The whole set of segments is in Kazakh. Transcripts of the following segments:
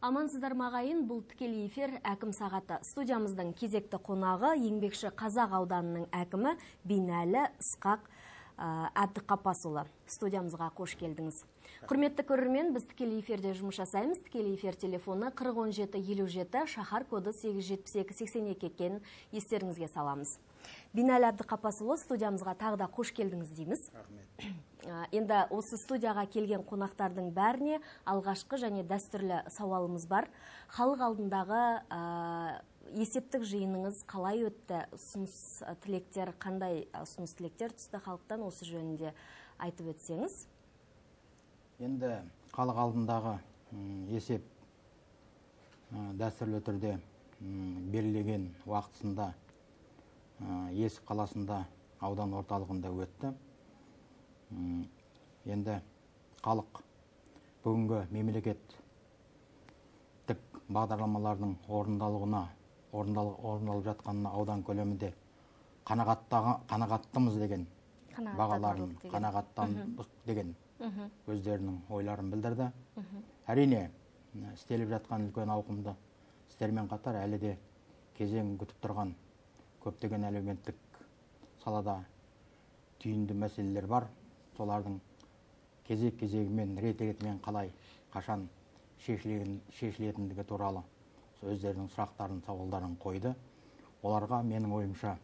Амансыздар мағайын, бұл тікелей эфир әкім сағаты. Студиямыздың кезекті қонағы еңбекші Қазақ ауданының әкімі Бинәлі Ысқақ Әбдіқапасұлы. Студиямызға қош келдіңіз. Құрметті көрермен, біз тікелей эфирде жұмыс жасаймыз. Тікелей эфир телефоны 401757, шаһар коды 87282 екенін естеріңізге саламыз. Бинәлі Әбдіқапасұлы, студиямызға тағы да қош келдіңіз дейміз. Енді осы студияға келген қонақтардың бәріне алғашқы және дәстүрлі сауалымыз бар. Халық алдындағы есептік жиыныңыз қалай өтті? Ұсыныс тілектер, қандай ұсыныс тілектер түсті халықтан, осы жөнінде айтып өтсеңіз? Енді халық алдындағы есеп дәстүрлі түрде белгілеген уақытысында Есік қаласында аудан орталығында өтті. Енді халық бүгінгі мемлекеттік бағдарламалардың орындалып жатқанына аудан көлемінде қанағаттымыз деген бағаларын, қанағаттандық деген өздерінің ойларын білдірді. Әрине, істеліп жатқан үлкен ауқымды істермен қатар әлі де кезең күтіп тұрған көптеген әлеуметтік салада түйінді мәселелер бар. Солардың кезек-кезегімен, рет-ретімен қалай, қашан шешілетіндігі туралы өздерінің сұрақтарын, сауалдарын қойды. Оларға менің ойымша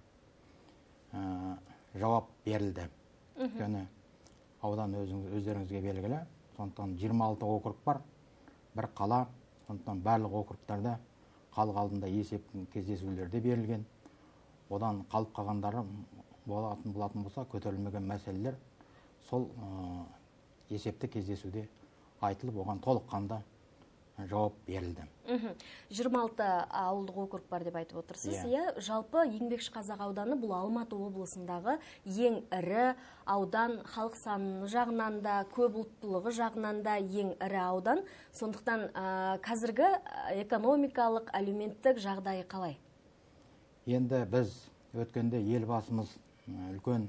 жауап берілді. Өйткені аудан өздеріңізге белгілі. Сондықтан 26 округ бар, бір қала. Сондықтан барлық округтарда халық алдында есептің кездесулерде берілген. Одан қалып қалғандары болатын болса, көтерілмеген мәселелер сол есепті кездесуде айтылып, оған толыққанда жауап берілді. 26 ауылдық округ бар деп айтып отырсыз. Жалпы еңбекші Қазақ ауданы бұл Алматы облысындағы ең ірі аудан, халық саны жағынан да, көп ұлттылығы жағынан да ең ірі аудан. Сондықтан қазіргі экономикалық, әлеуметтік жағдайы қалай? Енді біз өткенде елбасымыз үлкен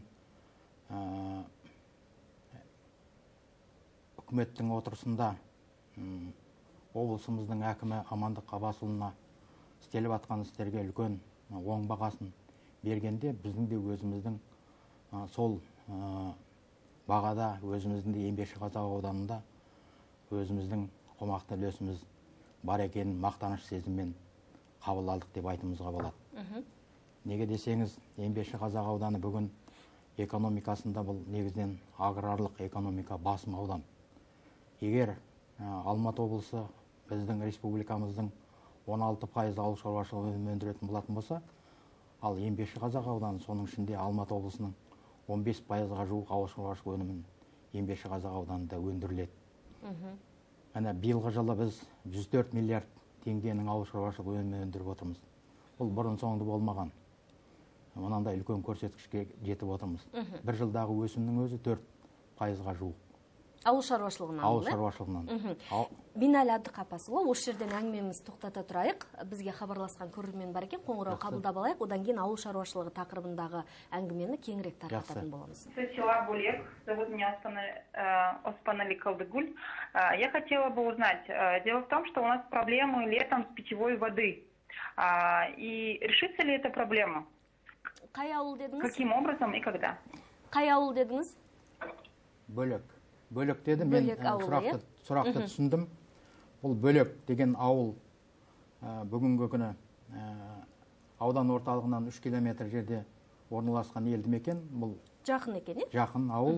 үкіметтің отырысында облысымыздың әкімі Амандық Қабасұлына істеліп атқан істерге үлкен оң бағасын бергенде, біздің де өзіміздің сол бағада өзіміздің де еңбекші Қазақ ауданында өзіміздің қомақты үлесіміз бар екенін мақтаныш сезіммен қабыл алдық деп айтымызға болады. Неге десеңіз, еңбекші Қазақ ауданы бүгін экономикасында бұл негізден аграрлық экономика басым аудан. Егер Алматы облысы біздің республикамыздың 16% ауыл шаруашылығы өнімін өндіретін болатын болса, ал еңбекші Қазақ ауданы соның ішінде Алматы облысының 15%-ға жуық ауыл шаруашылығы өнімін еңбекші Қазақ ауданында өндіріледі. Міне биылғы жылы біз 104 миллиард теңгенің ауыл шаруашылығы өнімін өндіріп отырмыз. Бұл бұрын соңды болмаған. Мынандай үлкен көрсеткішке жетіп отырмыз. Бір жылдағы өсімнің өзі 4%-ға жуық. Ауыл шаруашылығынан. Ауыл шаруашылығынан. Бинәлі Әбдіқапасұлы, осы жерден әңгімемізді тоқтата тұрайық. Бізге хабарласқан көрермен бар екен, қоңырау қабылдап алайық. Одан кейін ауыл шаруашылығы тақырыбындағы әңгімені кеңірек тарқататын боламыз. Села Булек, зовут меня Оспанали Калдыгуль. Я хотела бы узнать, дело в том, что у нас проблемы летом с питьевой воды. И решится ли эта проблема? Қай ауыл дедіңіз? Каким образом и когда? Қай ауыл дедіңіз? Бөлек деді, мен сұрақты түсіндім. Бұл Бөлек деген ауыл бүгінгі күні аудан орталығынан 3 километр жерде орналасқан елді мекен. Бұл жақын екен, жақын ауыл.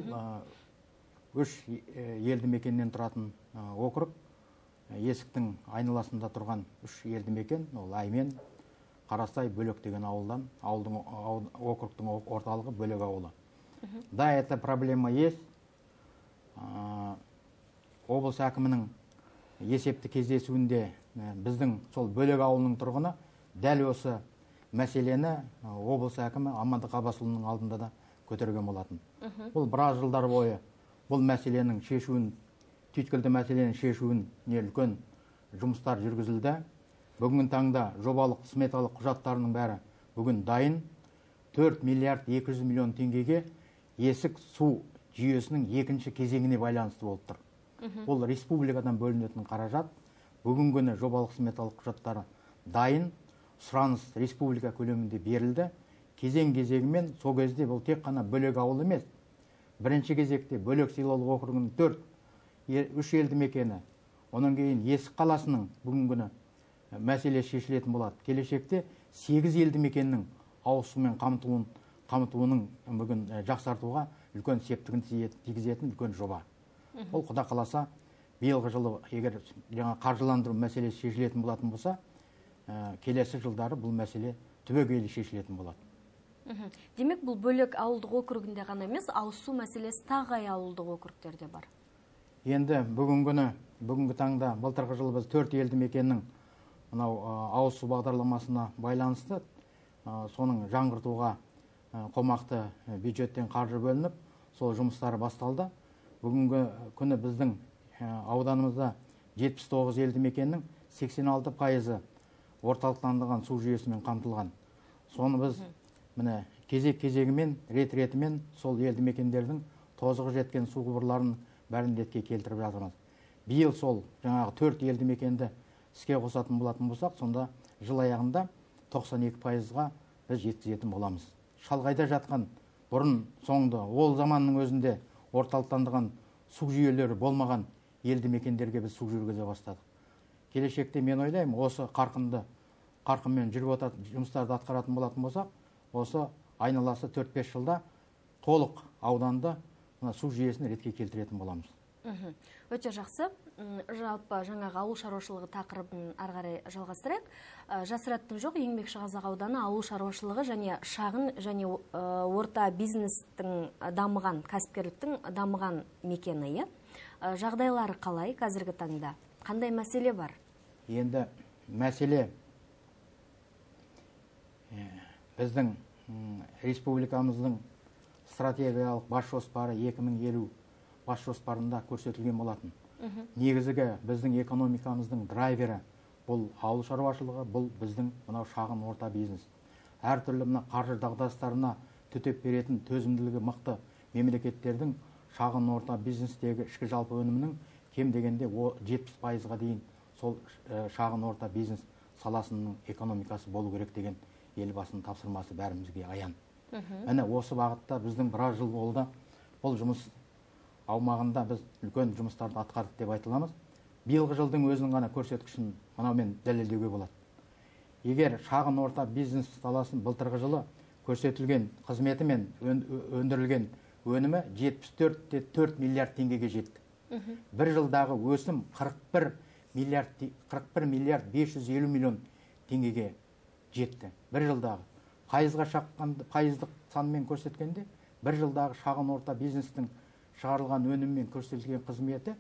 3 елді мекеннен тұратын округ. Есіктің айналасында тұрған 3 елді мекен, ол Аймен, Қарасай, Бөлек деген ауылдан, округтың орталығы Бөлек ауылы. Да, эта проблема есть. Облыс әкімінің есепті кездесуінде біздің сол Бөлек ауылының тұрғыны дәл осы мәселені облыс әкімі Амандық Қабасұлының алдында да көтерген болатын. Бұл біраз жылдар бойы бұл мәселенің шешуін, түйткілді мәселенің шешуін үлкен жұмыстар жүргізілді. Бүгінгі таңда жобалық сметалық құжаттарының бәрі бүгін дайын. 4 миллиард 200 миллион теңгеге есік су жүйесінің екінші кезеңіне байланысты болып тұр. Бұл республикадан бөлінетін қаражат. бүгінгі күні жобалық сметалық құжаттары дайын, сұраныс республика көлемінде берілді. Кезең-кезегімен сол кезде бұл тек қана бөлек ауыл емес. Бірінші кезекте бөлек селолық округінің 3 елді мекені, онан кейін Есік қаласының бүгінгі күні мәселе шешілетін болады. Келешекте 8 елді мекеннің ауыз сумен қамтуының бүгін жақсартуға үлкен септігін тигізетін үлкен жоба. Ол құда қаласа биылғы жылы егер жаңа қаржыландыру мәселесі шешілетін болатын болса, келесі жылдары бұл мәселе түбегейлі шешілетін болады. Демек, бұл бөлек ауылдық округінде ғана емес, ауыз су мәселесі тағы ауылдық округтерде бар. Енді бүгінгі таңда былтырғы жылы біз 4 елді мекеннің ауыз су бағдарламасына байланысты соның жаңғыртуға қомақты бюджеттен қаржы бөлініп, сол жұмыстары басталды. Бүгінгі күні біздің ауданымызда 79 елді мекеннің 86% орталықтандырылған су жүйесімен қамтылған. Соны біз міне кезегімен, рет-ретімен сол елді мекендердің тозығы жеткен су құбырларын бәрін ретке келтіріп жатырмыз. Биыл сол жаңағы 4 елді мекенді іске қосатын болатын болсақ, сонда жыл аяғында 92%-ға біз жеткізетін боламыз. Шалғайда жатқан бұрын соңды ол заманның өзінде орталықтандырған су жүйелері болмаған елді мекендерге біз су жүргізе бастадық. Келешекте мен ойлаймын, осы қарқынмен жүріп отыратын жұмыстарды атқаратын болатын болсақ, осы айналасы 4-5 жылда толық ауданды су жүйесін ретке келтіретін боламыз. Өте жақсы. Жалпы жаңағы ауыл шаруашылығы тақырыбын ары қарай жалғастырайық. Жасыратын жоқ, Еңбекшіқазақ ауданы ауыл шаруашылығы және шағын және орта бизнестің дамыған, кәсіпкерліктің дамыған мекені. Жағдайлары қалай қазіргі таңда? Қандай мәселе бар? Енді мәселе біздің республикамыздың стратегиялық бас жоспары 2050 бас жоспарында көрсетілген болатын. Негізгі біздің экономикамыздың драйвері бұл ауыл шаруашылығы, бұл біздің мынау шағын орта бизнес. Әртүрлі қаржы дағдарыстарына төтеп беретін төзімділігі мықты мемлекеттердің шағын орта бизнестегі ішкі жалпы өнімінің кем дегенде 70%-ға дейін сол шағын орта бизнес саласының экономикасы болу керек деген елбасының тапсырмасы бәрімізге аян. Міне осы бағытта біздің біраз жыл болды. Бұл жұмыс аумағында біз үлкен жұмыстарды атқардық деп айтыламыз. Биылғы жылдың өзінің ғана көрсеткішін мынаумен дәлелдеуге болады. Егер шағын орта бизнес саласын былтырғы жылы көрсетілген қызметі мен өндірілген өнімі 74,4 миллиард теңгеге жетті. Бір жылдағы өсім 41 миллиард 550 миллион теңгеге жетті. Бір жылдағы пайыздық санмен көрсеткенде, бір жылдағы шағын орта бизнестің шығарылған өніммен көрсетілген қызметі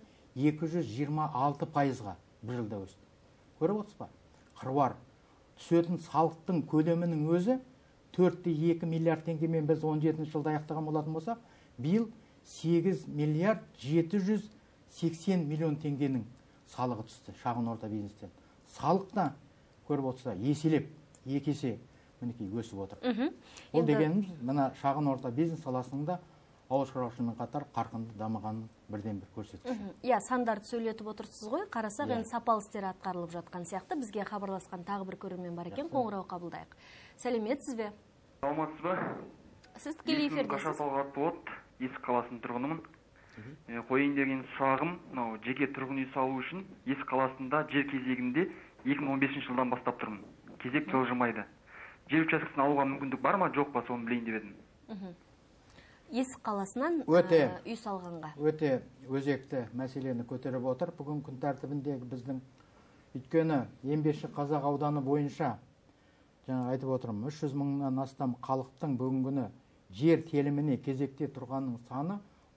226%-ға бір жылда өсті. Көріп отырсыз ба? Қыруар. Түсетін салықтың көлемінің өзі 4,2 миллиард теңгемен біз 17 жылда аяқтаған болатын болсақ, биыл 8 миллиард 780 миллион теңгенің салығы түсті шағын орта бизнестен. Салықта көріп отырса еселеп, екі есе мінекей өсіп отыр. Ол дегеніміз, мына шағын орта бизнес саласында ауыл шаруашылығымен қатар қарқынды дамығанын бірден бір көрсеткіш. Иә, сандарды сөйлетіп отырсыз ғой. Қарасақ, енді сапалы істер атқарылып жатқан сияқты. Бізге хабарласқан тағы бір көрермен бар екен, қоңырау қабылдайық. Сәлеметсіз бе? Саламатсыз ба? Сіз тікелей эфирдесіз. Қашат Талғатболат, Есік қаласының тұрғынымын. Қойын деген сұрағым, жеке тұрғын үй салу үшін Есік қаласында жер кезегінде 2015 жылдан бастап тұрмын. Кезек жылжымайды. Жер учаскесін алуға мүмкіндік бар ма, жоқ па, соны білейін деп едім. Есік қаласынан үй салғанға. Өте өзекті мәселені көтеріп отыр. Бүгін күн тәртібіндегі біздің өйткені Еңбекшіқазақ ауданы бойынша жаңа айтып отырмын, 300 мыңнан астам халықтың бүгінгіні жер теліміне кезекте тұрғанның саны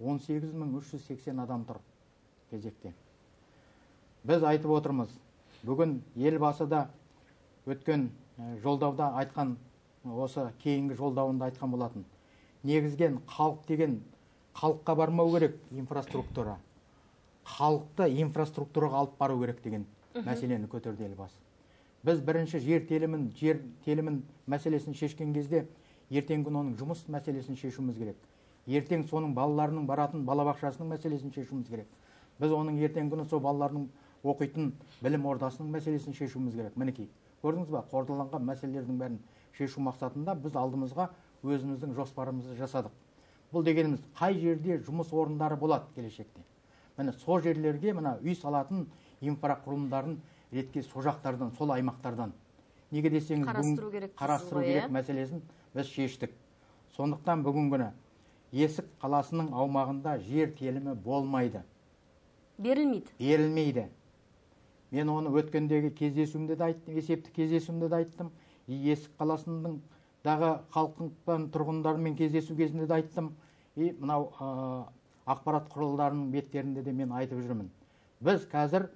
18.380 адам тұр кезекте. Біз айтып отырмыз, бүгін елбасы да өткен жолдауда айтқан, осы кейінгі жолдауында айтқан болатын. Негізген халық деген халыққа бармау керек инфраструктура. Халықты инфраструктураға алып бару керек деген мәселені көтерді елбасы. Біз бірінші жер телімін мәселесін шешкен кезде ертең күн оның жұмыс мәселесін шешуіміз керек. Ертең соның балаларының баратын балабақшасының мәселесін шешуіміз керек. Біз оның ертең күні сол балалардың оқитын білім ордасының мәселесін шешуіміз керек. Мінекей, көрдіңіз ба, қордаланған мәселелердің бәрін шешу мақсатында біз алдымызға өзіміздің жоспарымызды жасадық. Бұл дегеніміз қай жерде жұмыс орындары болады келешекте. Міне сол жерлерге мына үй салатын инфрақұрылымдарын ретке сол жақтардан, сол аймақтардан. Неге десеңіз, қарастыру керек мәселесін біз шештік. Сондықтан бүгін күні Есік қаласының аумағында жер телімі болмайды. Берілмейді. Мен оны өткендегі кездесуімде де айттым, есепті кездесуімде де айттым. Есік қаласының дағы халықтың тұрғындарымен кездесу кезінде де айттым. Мынау ақпарат құралдарының беттерінде де мен айтып жүрмін. Біз қазір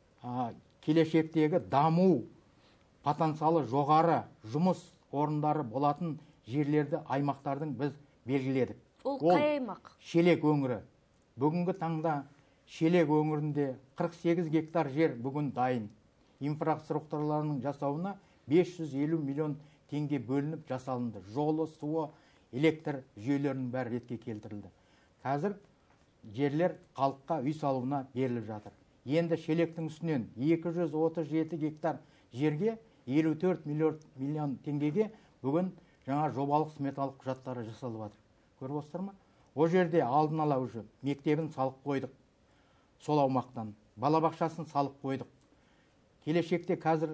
келешектегі даму потенциалы жоғары жұмыс орындары болатын жерлерді, аймақтардың біз белгіледік. Ол қай аймақ? Шелек өңірі. Бүгінгі таңда Шелек өңірінде 48 гектар жер бүгін дайын. Инфраструктураларының жасауына 550 миллион теңге бөлініп жасалынды. Жолы, суы, электр жүйелерінің бәрі ретке келтірілді. Қазір жерлер халыққа үй салуына беріліп жатыр. Енді Шелектің үстінен 237 гектар жерге 54 миллион теңгеге бүгін жаңа жобалық сметалық құжаттары жасалып жатыр. Көріп отырсыздар ма? О жерде алдын ала уже мектебін салып қойдық. Сол аумақтан балабақшасын салып қойдық. Келешекте қазір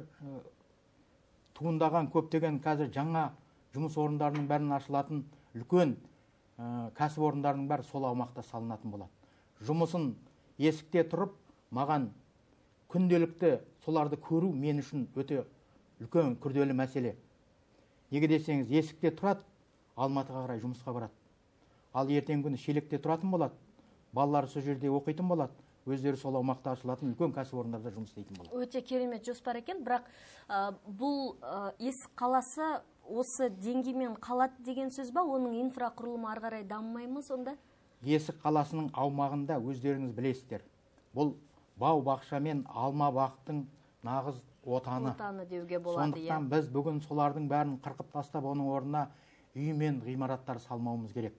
туындаған көптеген қазір жаңа жұмыс орындарының бәрін ашылатын үлкен кәсіп орындарының бәрі сол аумақта салынатын болады. Жұмысын есікте тұрып, маған күнделікті соларды көру мен үшін өте үлкен күрделі мәселе. Неге десеңіз, есікте тұрады, Алматыға қарай жұмысқа барады. Ал ертең күні Шелекте тұратын болады. Балалары сол жерде оқитын болады. Өздері сол аумақта ашылатын үлкен кәсіпорындарда жұмыс істейтін болады. Өте керемет жоспар екен, бірақ бұл Есік қаласы осы деңгеймен қалады деген сөз ба? Оның инфрақұрылымы ары қарай дамымай ма сонда? Есік қаласының аумағында өздеріңіз білесіздер. Бұл бау-бақша мен алма бақтың нағыз отаны деуге болады. Сондықтан біз бүгін солардың бәрін қырқып тастап, оның орнына үй мен ғимараттар салмауымыз керек.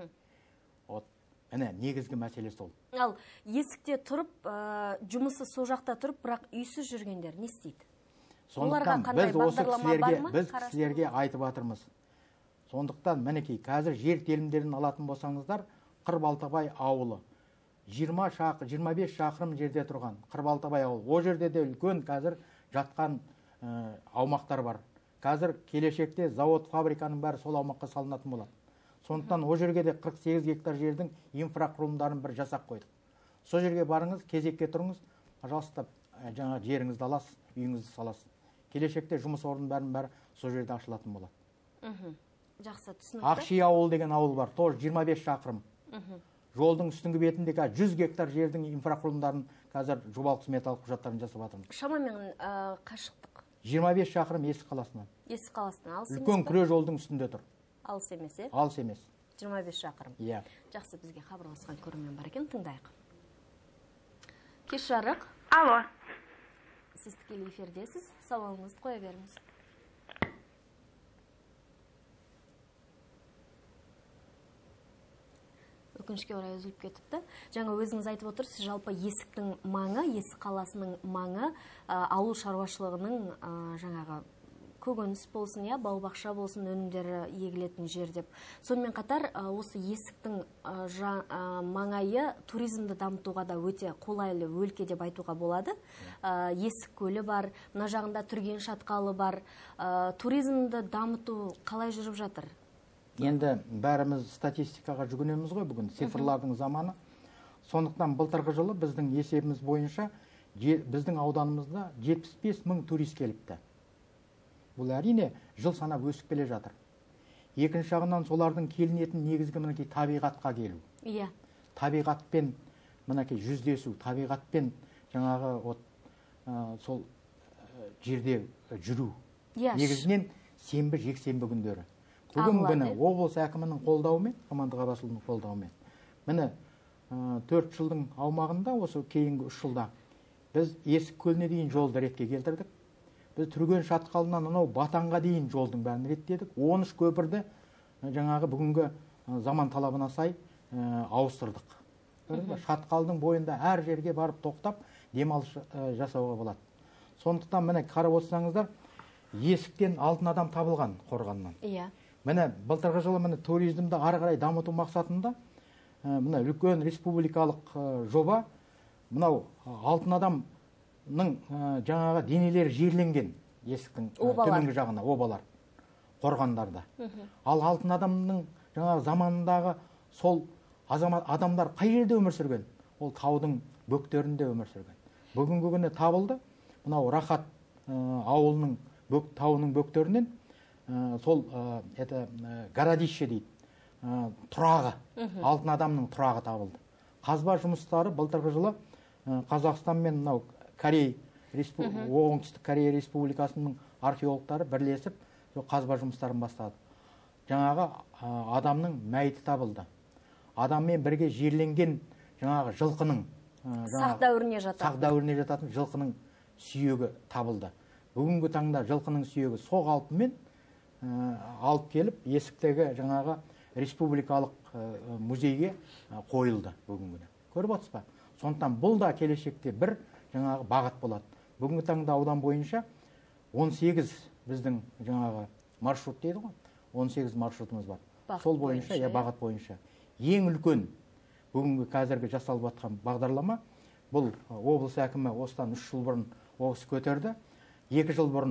Міне негізгі мәселе сол. Ал есікте тұрып, жұмысы сол жақта тұрып, бірақ үйсіз жүргендер не істейді? Сондықтан біз осы кісілерге айтып жатырмыз. Сондықтан мінекей қазір жер телімдерін алатын болсаңыздар, Қырбалтабай ауылы 25 шақырым жерде тұрған Қырбалтабай ауылы. О жерде де үлкен қазір жатқан аумақтар бар. Қазір келешекте завод, фабриканың бәрі сол аумаққа салынатын болады. Сондықтан о жерге де 48 гектар жердің инфрақұрылымдарын бір жасап қойдық. Сол жерге барыңыз, кезекке тұрыңыз, пожалуйста, жаңа жеріңізді аласыз, үйіңізді саласыз. Келешекте жұмыс орындарын бәрі сол жерде ашылатын болады. Жақсы, түсінікті. Ақши ауыл деген ауыл бар, тоже 25 шақырым. Жолдың үстіңгі бетінде 100 гектар жердің инфрақұрылымдарын қазір жобалық сметалық құжаттарын жасап жатырмыз. Шамамен қашықтық? 25 шақырым Есік қаласынан. Есік қаласынан алыс емес? Үлкен күре жолдың үстінде тұр. Алыс емес, е? Алыс емес. 25 шақырым. Иә. Жақсы, бізге хабарласқан көрермен бар екен, тыңдайық. Кеш жарық. Алло. Сіз тікелей эфирдесіз, сауалыңызды қоя беріңіз. Өкінішке орай үзіліп кетіпті. Жаңа өзіңіз айтып отырсыз, жалпы Есіктің маңы, Есік қаласының маңы, ауыл шаруашылығының жаңағы көкөніс болсын, бау-бақша болсын, өнімдері егілетін жер деп. Сонымен қатар, осы Есіктің маңайы туризмді дамытуға да өте қолайлы өлке деп айтуға болады. Есік көлі бар, мына жағында Түрген шатқалы бар. Туризмді дамыту қалай жүріп жатыр? Енді бәріміз статистикаға жүгінеміз ғой бүгін, цифрлардың заманы. Сондықтан былтырғы жылы біздің есебіміз бойынша біздің ауданымызда 75 мың турист келіпті. Бұл әрине жыл санап өсіп келе жатыр. Екінші жағынан солардың келінетін негізгі мінекей табиғатқа келу. Иә. Табиғатпен мінекей жүздесу, табиғатпен жаңағы сол жерде жүру. Негізінен сенбі, жексенбі күндері. Бүгін күні облыс әкімінің қолдауымен, Амандық Абасұлының қолдауымен, міне 4 жылдың аумағында, осы кейінгі 3 жылда біз Есік көліне дейін жолды ретке келтірдік. Біз Түрген шатқалынан анау Батанға дейін жолдың бәрін реттедік. 13 көпірді жаңағы бүгінгі заман талабына сай ауыстырдық. шатқалдың бойында әр жерге барып тоқтап демалыс жасауға болады. Сондықтан міне қарап отырсаңыздар, есіктен алтын адам табылған қорғаннан. Иә. Міне былтырғы жылы міне туризмді ары қарай дамыту мақсатында мына үлкен республикалық жоба, мынау алтын адамның жаңағы денелері жерленген есіктің төменгі жағына обалар қорғандарда. Ал алтын адамның жаңағы заманындағы сол адамдар қай жерде өмір сүрген? Ол таудың бөктерінде өмір сүрген. Бүгінгі күні табылды. Мынау Рахат ауылының тауының бөктерінен сол городище дейді, тұрағы, алтын адамның тұрағы табылды. Қазба жұмыстары былтырғы жылы Қазақстан мен мынау Оңтүстік Корея Республикасының археологтары бірлесіп қазба жұмыстарын бастады. Жаңағы адамның мәйіті табылды. Адаммен бірге жерленген жаңағы жылқының сақ дәуіріне жататын жылқының сүйегі табылды. Бүгінгі таңда жылқының сүйегі со қалпымен алып келіп есіктегі жаңағы республикалық музейге қойылды бүгінгі. Көріп отырсыз ба? Сондықтан бұл да келешекте бір жаңағы бағыт болады. Бүгінгі таңда аудан бойынша 18 біздің жаңағы маршрут дейді ғой. 18 маршрутымыз бар. Сол бойынша, бағыт бойынша. Ең үлкен бүгінгі қазіргі жасалып жатқан бағдарлама, бұл облыс әкімі осыдан 3 жыл бұрын осы көтерді. 2 жыл бұрын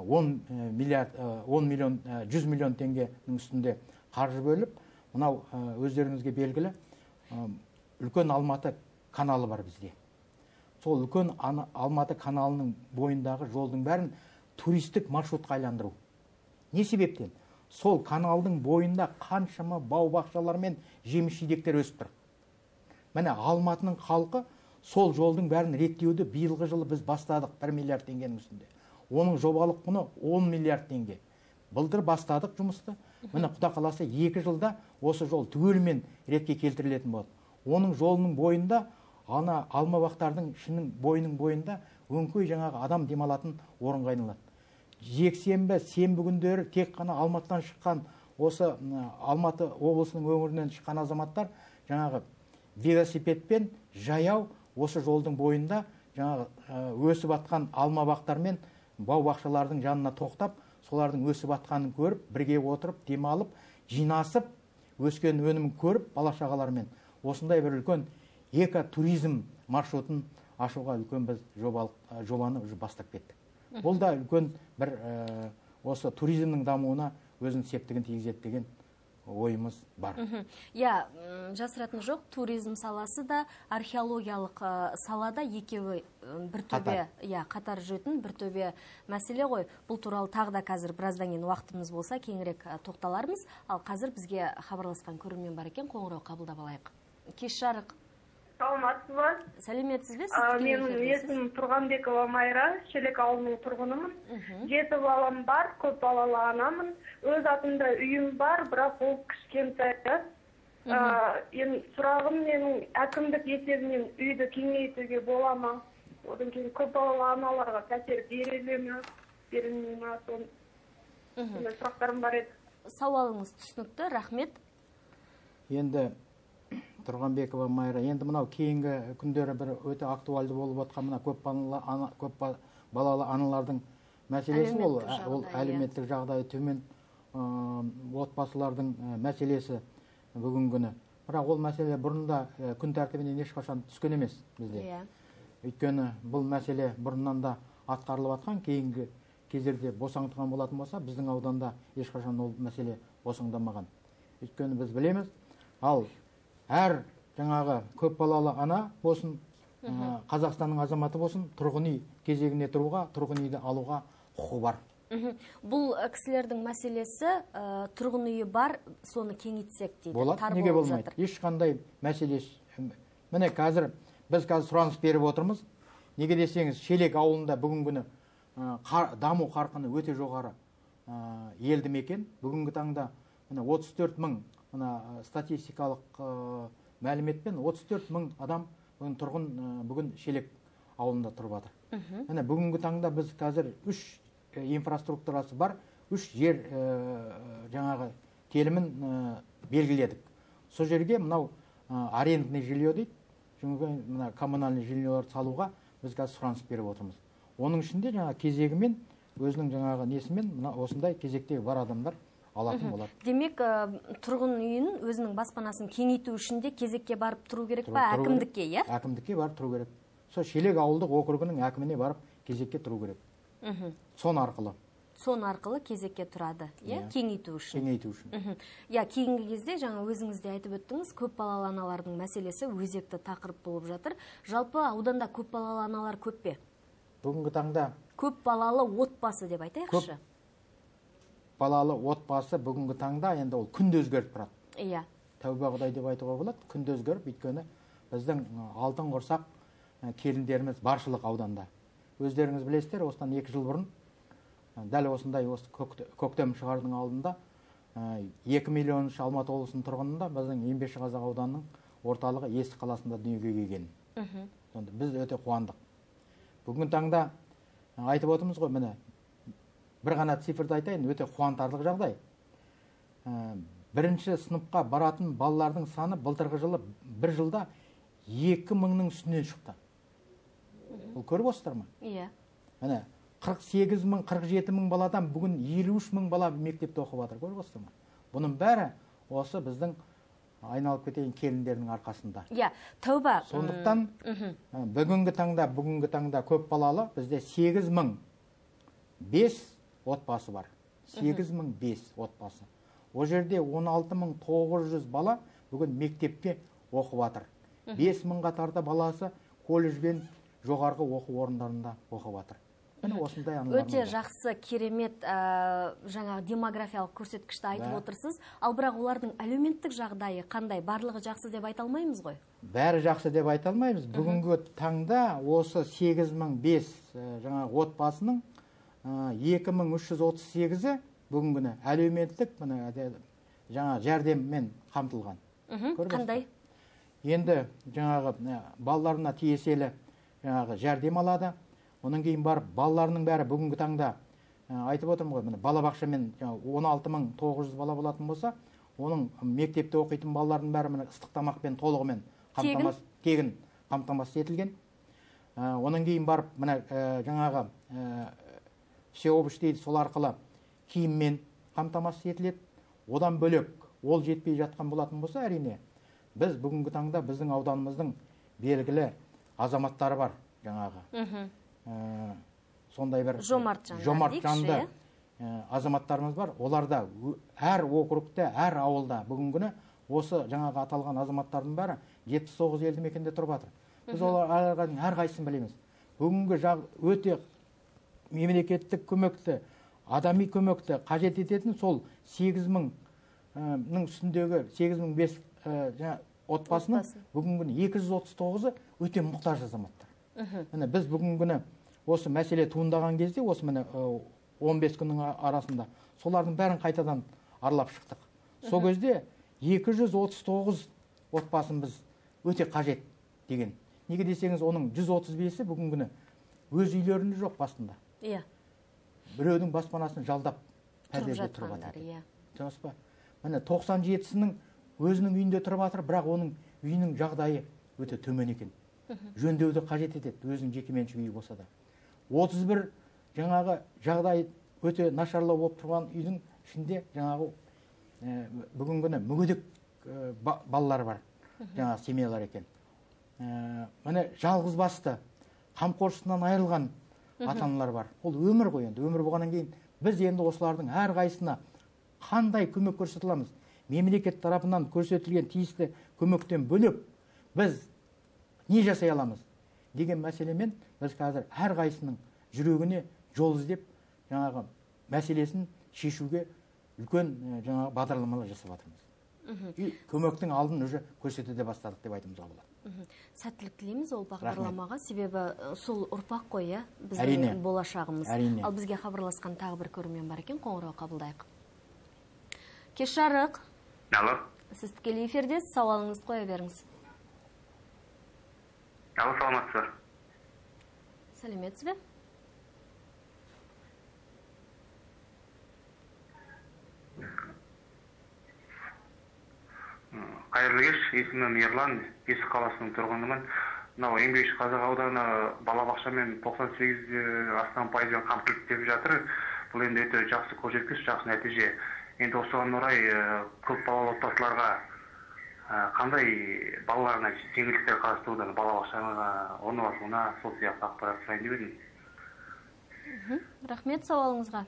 100 миллион теңгенің үстінде қаржы бөліп, мынау өздеріңізге белгілі үлкен Алматы каналы бар бізде. Сол үлкен Алматы каналының бойындағы жолдың бәрін туристік маршрутқа айландыру. Не себептен? Сол каналдың бойында қаншама бау-бақшалар мен жеміс-жидектер өсіп тұр. Міне Алматының халқы сол жолдың бәрін реттеуді биылғы жылы біз бастадық 1 миллиард теңгенің үстінде. Оның жобалық құны 10 миллиард теңге. Былтыр бастадық жұмысты. Міне Құда қаласа 2 жылда осы жол түгелімен ретке келтірілетін болады. Оның жолының бойында, ана алмабақтардың ішінің бойында өңкей жаңағы адам демалатын орынға айналады. Жексенбі, сенбі күндері тек қана Алматыдан шыққан, осы Алматы облысының өңірінен шыққан азаматтар жаңағы велосипедпен жаяу осы жолдың бойында жаңағы өсіп атқан алмабақтар мен бау-бақшалардың жанына тоқтап, солардың өсіп атқанын көріп, бірге отырып, демалып, жинасып, өскен өнімін көріп, бала-шағалармен осындай бір үлкен экотуризм маршрутын ашуға үлкен біз жобаны бастап кеттік. Бұл да үлкен бір осы туризмнің дамуына өзінің септігін тигізеді деген ойымыз бар. Жасыратын жоқ, туризм саласы да археологиялық салада екеуі бір төбе, қатар жүретін бір төбе мәселе ғой. Бұл туралы тағы да қазір біраздан кейін уақытымыз болса кеңірек тоқталармыз. Ал қазір бізге хабарласқан көрермен бар екен, қоңырау қабылдап алайық. Кеш жарық. Саламатсыз ба? Сәлеметсіз бе? Менің есімім Тұрғанбекова Майра, Шелек ауылының тұрғынымын. 7 балам бар, көп балалы анамын. Өз атымда үйім бар, бірақ ол кішкентай. Сұрағым менің әкімдік есебінен үйді кеңейтуге бола ма? Одан кейін көп балалы аналарға пәтер беріле ме? Берілмей ме? Сондай сұрақтарым бар еді. Сауалыңыз түсінікті, рахмет. Енді Тұрғанбекова Майра, енді мынау кейінгі күндері бір өте актуалды болып отқан мына көп балалы аналардың мәселесі, ол әлеуметтік жағдайы төмен отбасылардың мәселесі бүгінгі күні. Бірақ ол мәселе бұрында күн тәртібінен ешқашан түскен емес бізде. Өйткені бұл мәселе бұрыннан да атқарылып жатқан, кейінгі кездерде босаңдырған болатын болса, біздің ауданда ешқашан ол мәселе босаңдамаған. Өйткені біз білеміз, ал әр жаңағы көп балалы ана болсын, Қазақстанның азаматы болсын, тұрғын үй кезегіне тұруға, тұрғын үйді алуға құқы бар. Бұл кісілердің мәселесі тұрғын үйі бар, соны кеңейтсек дейді. Болады, неге болмайды? Ешқандай мәселе. Міне біз қазір сұраныс беріп отырмыз. Неге десеңіз, Шелек ауылында бүгінгі күні даму қарқыны өте жоғары елді мекен. Бүгінгі таңда 34 мың статистикалық мәліметпен 34 мың адам тұрғын бүгін Шелек ауылында тұрып жатыр. Бүгінгі таңда біз қазір 3 инфраструктурасы бар, 3 жер жаңағы телімін белгіледік. Сол жерге мынау арендный жилье дейді, мына коммунальный жильеларды салуға біз қазір сұраныс беріп отырмыз. Оның ішінде жаңа кезегімен өзінің жаңағы несімен мына осындай кезектегі бар адамдар алатын болады. Демек, тұрғын үйін өзінің баспанасын кеңейту үшін де кезекке барып тұру керек па, әкімдікке, иә? Әкімдікке барып тұру керек. Сол Шелек ауылдық округінің әкіміне барып кезекке тұру керек. Сон арқылы кезекке тұрады, иә, кеңейту үшін. Иә, кейінгі кезде жаңа өзіңіз де айтып өттіңіз, көп балалы аналардың мәселесі өзекті тақырып болып жатыр. Жалпы ауданда көп балалы аналар көп пе? Бүгінгі таңда көп балалы отбасы деп айтайықшы. Көп балалы отбасы бүгінгі таңда енді ол күнде өзгеріп тұрады. Иә. Тәуба Құдай деп айтуға болады, күнде өзгеріп, өйткені біздің алтын құрсақ келіндеріміз баршылық ауданда. Өздеріңіз білесіздер, осыдан 2 жыл бұрын дәл осындай көктем шығардың алдында 2 миллион Алматы облысының тұрғынында біздің Еңбекші Қазақ ауданының орталығы Есік қаласында дүниеге келген. Біз өте қуандық. Бүгінгі таңда айтып отырмыз ғой, міне бір ғана цифрды айтайын, өте қуантарлық жағдай. Бірінші сыныпқа баратын балалардың саны былтырғы жылы бір жылда 2000-ның үстінен шықты. Бұл көріп отырсыздар ма? Иә. Міне 48 мың, 47 мың баладан бүгін 53 мың бала мектепте оқып жатыр, көріп отырсыздар ма? Бұның бәрі осы біздің айналып кетейін келіндердің арқасында. Иә, тәуба. Сондықтан бүгінгі таңда көп балалы бізде 8005 отбасы бар. 8005 отбасы. О жерде 16900 бала бүгін мектепте оқып жатыр. 5000-ға тарта баласы колледж бен жоғарғы оқу орындарында оқып жатыр. Өте жақсы, керемет жаңағы демографиялық көрсеткішті айтып отырсыз. Ал бірақ олардың әлеуметтік жағдайы қандай? Барлығы жақсы деп айта алмаймыз ғой? Бәрі жақсы деп айта алмаймыз. Бүгінгі таңда осы 8005 жаңағы отбасының 2338-і бүгінгіні әлеуметтік жаңа жәрдеммен қамтылған. Қандай? Енді жаңағы балаларына тиесілі жаңағы жәрдем алады. Оның кейін барып балаларының бәрі бүгінгі таңда айтып отырмын ғой, балабақшамен 16900 бала болатын болса, оның мектепте оқитын балалардың бәрі ыстық тамақпен толығымен тегін қамтамасыз етілген. Оның кейін барып жаңағы всеобщий дейді, сол арқылы киіммен қамтамасыз етіледі. Одан бөлек ол жетпей жатқан болатын болса, әрине біз бүгінгі таңда біздің ауданымыздың белгілі азаматтары бар, жаңағы сондай бір жомарт жанды азаматтарымыз бар. Оларда әр округте, әр ауылда бүгінгіні осы жаңағы аталған азаматтардың бәрі 79 елді мекенде тұрып жатыр. Біз олардың әрқайсысын білеміз. Бүгінгі өте мемлекеттік көмекті, адами көмекті қажет ететін сол 8000-ның үстіндегі 8005 отбасының бүгінгіні 239-ы өте мұқтаж азаматтар. Біз бүгінгіні осы мәселе туындаған кезде, осы 15 күннің арасында солардың бәрін қайтадан аралап шықтық. Сол кезде 239 отбасын біз өте қажет деген. Неге десеңіз, оның 135-і бүгінгіні өз үйлерінде жоқ басында. Иә. Біреудің баспанасын жалдап пәтерде тұрып жатыр. Дұрыс па? Міне 97-сінің өзінің үйінде тұрып жатыр, бірақ оның үйінің жағдайы өте төмен екен. Жөндеуді қажет етеді, өзінің жекеменшік үйі болса да. 31 жаңағы жағдай өте нашарлау болып тұрған үйдің ішінде жаңағы бүгінгіні мүгедек балалар бар, жаңағы семьялар екен. Міне жалғыз басты, қамқоршысынан айырылған ата-аналар бар. Ол өмір ғой енді. Өмір болғаннан кейін біз енді осылардың әрқайсысына қандай көмек көрсете аламыз? Мемлекет тарапынан көрсетілген тиісті көмектен бөлек біз не жасай аламыз деген мәселемен біз қазір әрқайсының жүрегіне жол іздеп жаңағы мәселесін шешуге үлкен жаңағы бағдарламалар жасап жатырмыз. Көмектің алдын уже көрсете де бастадық деп айтуымызға болады. Сәттілік тілейміз ол бағдарламаға, себебі сол ұрпақ қой, біздің болашағымыз. Ал бізге хабарласқан тағы бір көрермен бар екен, қоңырау қабылдайық. Кеш жарық. Алло. Сіз тікелей эфирдесіз, сауалыңызды қоя беріңіз. Алло, саламатсыз ба? Сәлеметсіз бе? Қай Қайырлы кеш, есімім Ерлан, Есік қаласының тұрғынымын. Мынау Еңбекші Қазақ ауданы балабақшамен 98 астам пайызбен қамтылды деп жатыр. Бұл енді өте жақсы көрсеткіш, жақсы нәтиже. Енді осыған орай көп балалы отбасыларға қандай балаларына жеңілдіктер қарастыруда, балабақшаға орналасуына сол сияқты ақпарат сұрайын деп едім. Рахмет сауалыңызға.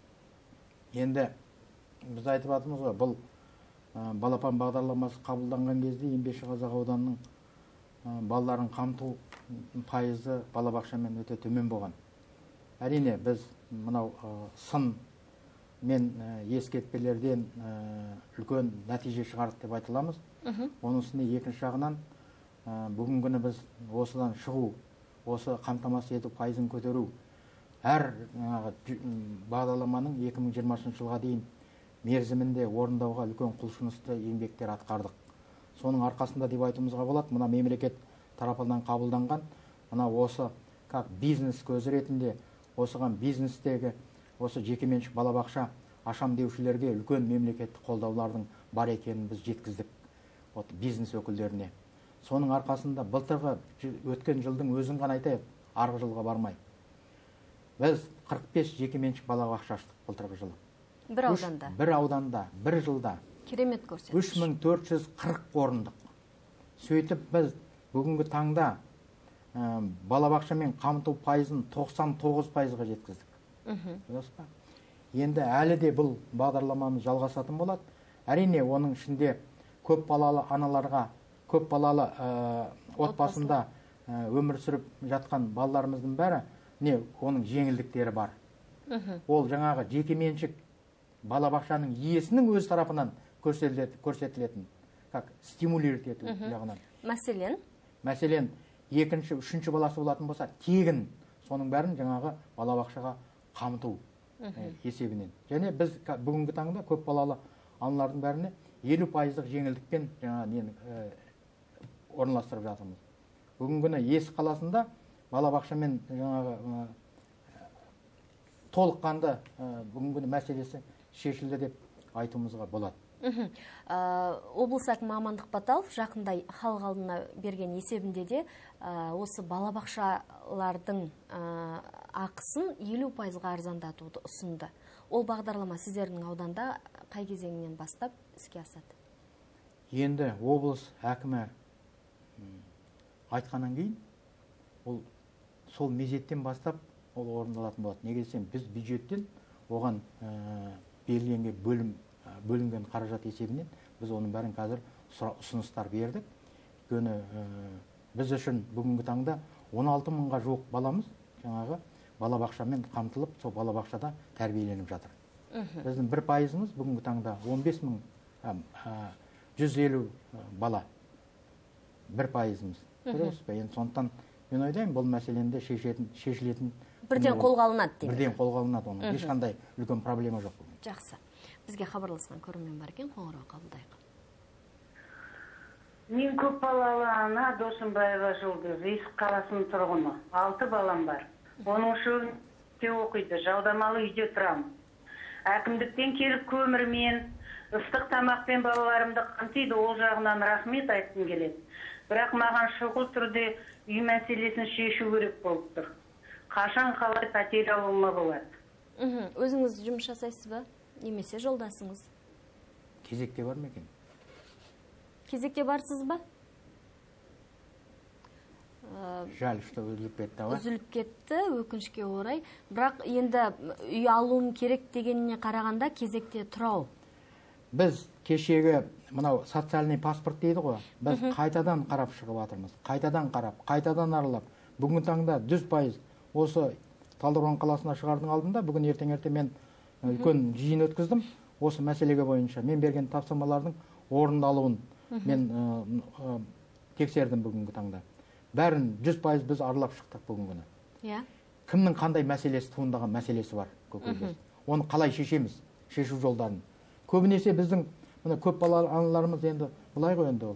Енді біз айтып жатырмыз ғой, бұл балапан бағдарламасы қабылданған кезде Еңбекші Қазақ ауданының балаларын қамту пайызы балабақшамен өте төмен болған. Әрине біз мынау сын мен ескертпелерден үлкен нәтиже шығардық деп айтыламыз. Оның үстіне екінші жағынан бүгінгі күні біз осыдан шығу, осы қамтамасыз ету пайызын көтеру, әр бағдарламаның 2020 жылға дейін мерзімінде орындауға үлкен құлшынысты еңбектер атқардық. Соның арқасында деп айтуымызға болады, мына мемлекет тарапынан қабылданған, мына осы бизнес көзі ретінде осыған бизнестегі осы жекеменшік балабақша ашам деушілерге үлкен мемлекеттік қолдаулардың бар екенін біз жеткіздік бизнес өкілдеріне. Соның арқасында былтырғы өткен жылдың өзін ғана айтайық, арғы жылға бармай. Біз 45 жекеменшік балабақша аштық былтырғы жылы. Бір ауданда. Бір ауданда, бір жылда. Керемет көрсеткіш. 3440 орындық. Сөйтіп біз бүгінгі таңда балабақшамен қамту пайызын 99%-ға жеткіздік. Енді әлі де бұл бағдарламаны жалғасатын болады. Әрине, оның ішінде көп балалы аналарға, көп балалы отбасында өмір сүріп жатқан балаларымыздың бәрі, оның жеңілдіктері бар. Ол жаңағы жекеменшік балабақшаның иесінің өз тарапынан көрсетілетін, стимулировать ету жағынан. Мәселен, екінші, үшінші баласы болатын болса, тегін соның бәрін жаңағы балабақшаға қамту есебінен. Және біз бүгінгі таңда көп балалы аналардың бәріне 50% жеңілдікпен орналастырып жатырмыз. Бүгінгі күні Есік қаласында балабақшамен жаңағы толыққанды бүгінгі күні мәселесі шешілді деп айтуымызға болады. Облыс әкімі Амандық Баталов жақындай халық алдына берген есебінде де осы балабақшалардың ақысын 50%-ға арзандатуды ұсынды. Ол бағдарлама сіздердің ауданда қай кезеңінен бастап іске асады? Енді облыс әкімі айтқаннан кейін, ол сол мезеттен бастап ол орындалатын болады. Неге десем, біз бюджеттен оған бөлінген қаражат есебінен біз оның бәрін қазір ұсыныстар бердік. Өйткені біз үшін бүгінгі таңда 16 мыңға жуық баламыз жаңағы балабақшамен қамтылып, сол балабақшада тәрбиеленіп жатыр. Біздің 1%-ымыз бүгінгі таңда 15 мың 150 бала. 1%-ымыз. Көресіз бе? Енді сондықтан мен ойлаймын, бұл мәселені шешілетін бірден қолға алынады деймін. Бірден қолға алынады оның. Ешқандай үлкен проблема жоқ. Жақсы. Бізге хабарласқан көрермен бар екен, қоңырау қабылдайық. Мен көп балалы ана Досымбаева Жұлдыз, Есік қаласының тұрғыны. 6 балам бар. Оның үшеуінде оқиды, жалдамалы үйде тұрамын. Әкімдіктен келіп көмірмен, ыстық тамақпен балаларымды қамтиды, ол жағынан рахмет айтқым келеді. Бірақ маған шұғыл түрде үй мәселесін шешу керек болып тұр. Қашан қалай пәтер алуыма болады? Өзіңіз жұмыс жасайсыз ба? Немесе жолдасыңыз? Кезекте бар ма екен? Кезекте барсыз ба? Жаль, что үзіліп кетті. Үзіліп кетті, өкінішке орай. Бірақ енді үй алуым керек дегеніне қарағанда кезекте тұрау. Біз кешегі мынау социальный паспорт дейді ғой. Біз қайтадан қарап шығып жатырмыз. Қайтадан қарап, қайтадан аралап. Бүгінгі таңда 100% осы Талдықорған қаласына шығардың алдында бүгін ертең мен үлкен жиын өткіздім. Осы мәселеге бойынша мен берген тапсырмалардың орындалуын мен тексердім бүгінгі таңда. Бәрін 100% біз аралап шықтық бүгінгі күні. Кімнің қандай мәселесі туындаған мәселесі бар көкейде. Оны қалай шешеміз, шешу жолдарын. Көбінесе біздің көп балалы аналарымыз енді былай ғой енді ол.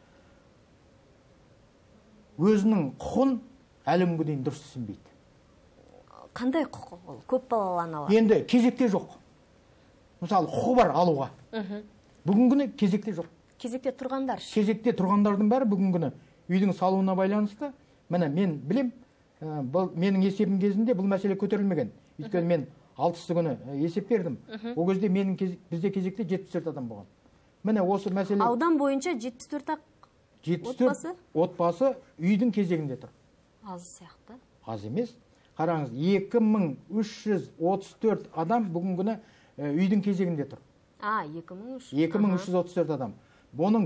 Өзінің құқын әлі күнге дейін дұрыс түсінбейді. Қандай құқық ол? Көп балалы аналар. Енді кезекте жоқ. Мысалы, құқы бар алуға. Бүгінгі күні кезекте жоқ. кезекте тұрғандар. Кезекте тұрғандардың бәрі бүгінгі күні үйдің салуына байланысты, міне мен білем, бұл менің есебім кезінде бұл мәселе көтерілмеген. Өйткені мен 6-сы күні есеп бердім. Ол кезде бізде кезекте 74 адам болған. Міне осы мәселе Аудан бойынша 74 отбасы үйдің кезегінде тұр. Аз сияқты. Аз емес. Қараңыз, 2334 адам бүгінгі күні үйдің кезегінде тұр. 2334 адам. Бұның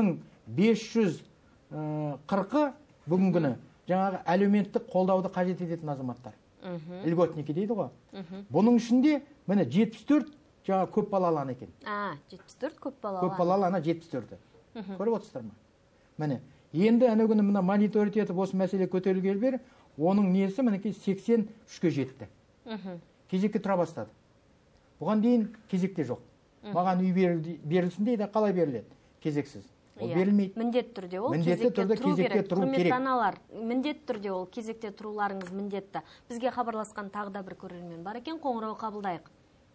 1540-ы бүгінгі күні жаңағы әлеуметтік қолдауды қажет ететін азаматтар. Льготники дейді ғой. Бұның ішінде міне 74 жаңа көп балалы ана екен. 74 көп балалы. Көп балалы ана 74-ті. Көріп отырсыздар ма? Міне, енді әне күні мына мониторинг етіп осы мәселе көтерілгелі бері, оның несі мінекей 83-ке жетті. Кезекке тұра бастады. Бұған дейін кезекте жоқ. Маған үй берілсін дейді, қалай беріледі? Кезексіз. Ол берілмейді. Міндетті түрде ол кезекте тұру керек. Құрметті аналар, міндетті түрде ол кезекте тұруларыңыз міндетті. Бізге хабарласқан тағы да бір көрермен бар екен, қоңырау қабылдайық.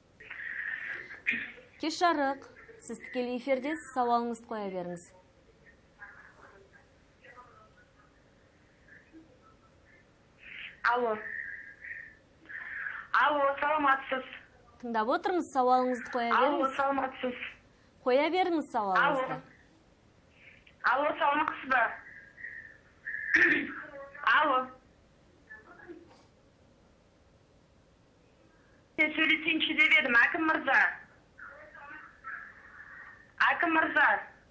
Кеш жарық, сіз тікелей эфирдесіз, сауалыңызды қоя беріңіз. Алло, саламатсыз. Тыңдап отырмыз, сауалыңызды қоя беріңіз. Алло, саламатсыз. Қоя беріңіз сауалыңызды. Алло, саламатсыз ба? Алло. Мен сөйлесейінші деп едім, әкім мырза. Әкім мырза.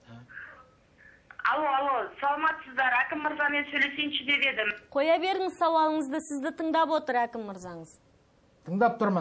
Алло, саламатсыздар, әкім мырза, мен сөйлесейінші деп едім. Қоя беріңіз сауалыңызды, сізді тыңдап отыр әкім мырзаңыз. Тыңдап тұрмын.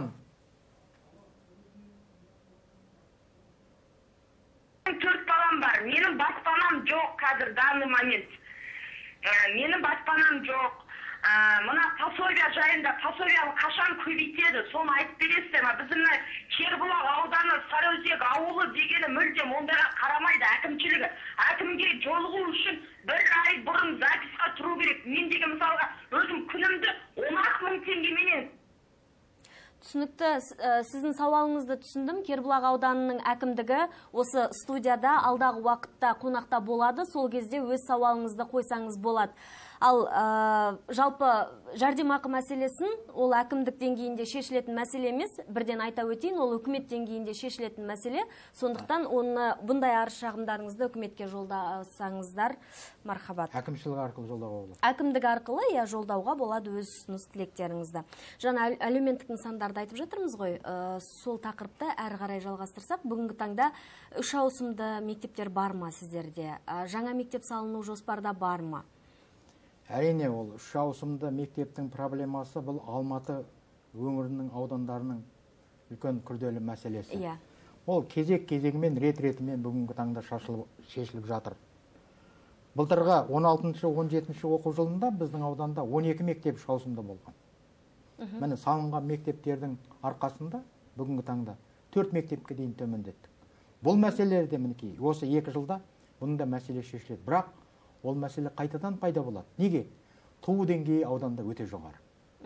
Төрт балам бар. Менің баспанам жоқ қазір, данный момент. Менің баспанам жоқ. Мына пособия жайында, пособияны қашан көбейтеді, соны айтып бересіздер ма? Біздің Кербұлақ ауданы, Сарыөзек ауылы дегені мүлдем ондайға қарамайды әкімшілігі. Әкімге жолығу үшін бір ай бұрын записқа тұру керек. Мен деген мысалға өзім күнімді 10 мың теңгеменен. Түсінікті, сіздің сауалыңызды түсіндім. Кербұлақ ауданының әкімдігі осы студияда алдағы уақытта қонақта болады. Сол кезде өз сауалыңызды қойсаңыз болады. Ал жалпы жәрдемақы мәселесін ол әкімдік деңгейінде шешілетін мәселе емес, бірден айта өтейін, ол үкімет деңгейінде шешілетін мәселе. Сондықтан оны бұндай арыз шағымдарыңызды үкіметке жолдасаңыздар мархабат. Әкімшілік арқылы жолдауға болады. Әкімдік арқылы жолдауға болады өз ұсыныс тілектеріңізді. Жаңа әлеуметтік нысандарды айтып жатырмыз ғой, сол тақырыпта әрі қарай жалғастырсақ, бүгінгі таңда 3 ауысымды мектептер бар ма сіздерде? Жаңа мектеп салыну жоспарда бар ма? Әрине, ол 3 ауысымды мектептің проблемасы бұл Алматы өңірінің аудандарының үлкен күрделі мәселесі. Ол кезегімен, рет-ретімен бүгінгі таңда шешіліп жатыр. Былтырғы 16-17 оқу жылында біздің ауданда 12 мектеп 3 ауысымда болған. Міне салынған мектептердің арқасында бүгінгі таңда 4 мектепке дейін төмендеттік. Бұл мәселелерде мінекей осы 2 жылда бұның да мәселе шешіледі. Бірақ ол мәселе қайтадан пайда болады. Неге? Туу деңгейі ауданда өте жоғары.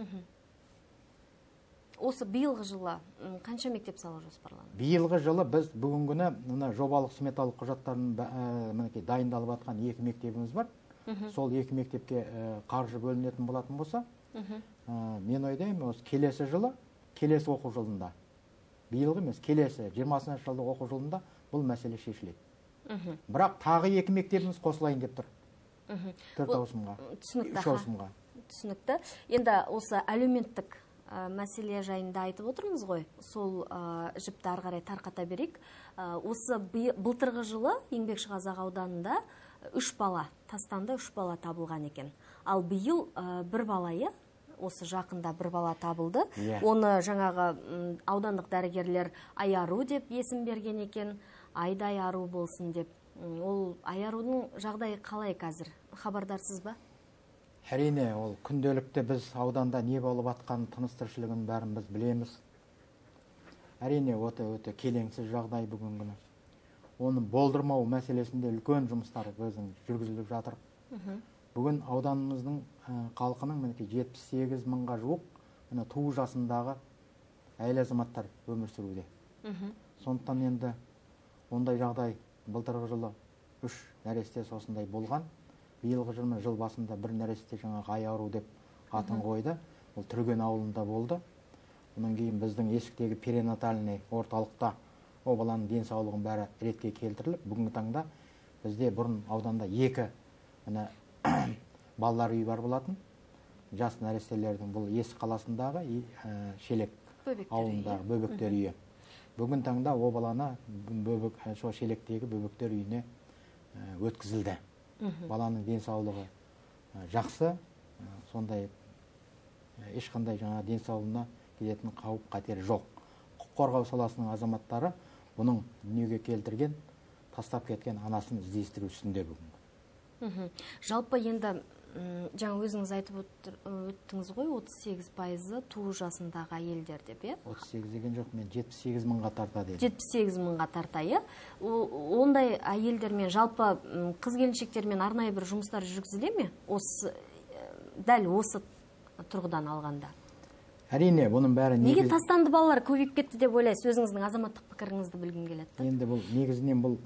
Осы биылғы жылы қанша мектеп салу жоспарланды? Биылғы жылы біз бүгінгіні жобалық сметалық құжаттарын дайындалып жатқан 2 мектебіміз бар. Сол 2 мектепке қаржы бөлінетін болатын болса, мен ойлаймын, осы келесі жылы, келесі оқу жылында, биылғы емес, келесі 20-шы жылдық оқу жылында бұл мәселе шешіледі. Бірақ тағы 2 мектебіміз қосылайын деп тұр. 4 ауысымға, 3 ауысымға. Түсінікті. Енді осы әлеуметтік мәселе жайында айтып отырмыз ғой, сол жіпті ары қарай тарқата берейік. Осы былтырғы жылы Еңбекшіқазақ ауданында 3 бала, тастанды 3 бала табылған екен. Ал биыл 1 балайы, осы жақында 1 бала табылды. Оны жаңағы аудандық дәрігерлер Айару деп есім берген екен, Айдай ару болсын деп. Ол Айарудың жағдайы қалай қазір? Хабардарсыз ба? Әрине, ол күнделікті біз ауданда не болып атқан тыныс тіршілігін бәрін біз білеміз. Әрине, өте келеңсіз жағдай бүгінгіні. Оны болдырмау мәселесінде үлкен жұмыстар жүргізіліп жатыр. Бүгін ауданымыздың халқының 78 мыңға жуық туу жасындағы әйел азаматтар өмір сүруде. Сондықтан енді ондай жағдай былтырғы жылы үш нәресте осындай болған. Биылғы жыл басында бір нәресте жаңағы ай ауру деп атын қойды. Ол Түрген ауылында болды. Онан кейін біздің Есіктегі перинатальный орталықта о баланың денсаулығын бәрі ретке келтіріліп, бүгінгі таңда бізде бұрын ауданда 2 балалар үйі бар болатын. Жас нәрестелердің бұл Есік қаласындағы Шелек ауылындағы бөбектер үйі. Бүгін таңда о баланы Шелектегі бөбектер үйіне өткізілді. Баланың денсаулығы жақсы, сондай ешқандай жаңа денсаулығына келетін қауіп қатері жоқ. Құқық қорғау саласының азаматтары бұның дүниеге келтірген, тастап кеткен анасын іздестіру үстінде бүгін. Жалпы енді жаңа өзіңіз айтып өттіңіз ғой, 38% туу жасындағы әйелдер деп, е? 38 деген жоқ, мен 78 мыңға тарта дедім. 78 мыңға тарта, е? Ондай әйелдермен, жалпы қыз-келіншектермен арнайы бір жұмыстар жүргізіле ме? Дәл осы тұрғыдан алғанда. Әрине, бұның бәрі неге тастанды балалар көбейіп кетті деп ойлайсыз? Өзіңіздің азаматтық пікіріңізді білгім келеді. Енді бұл негізінен бұл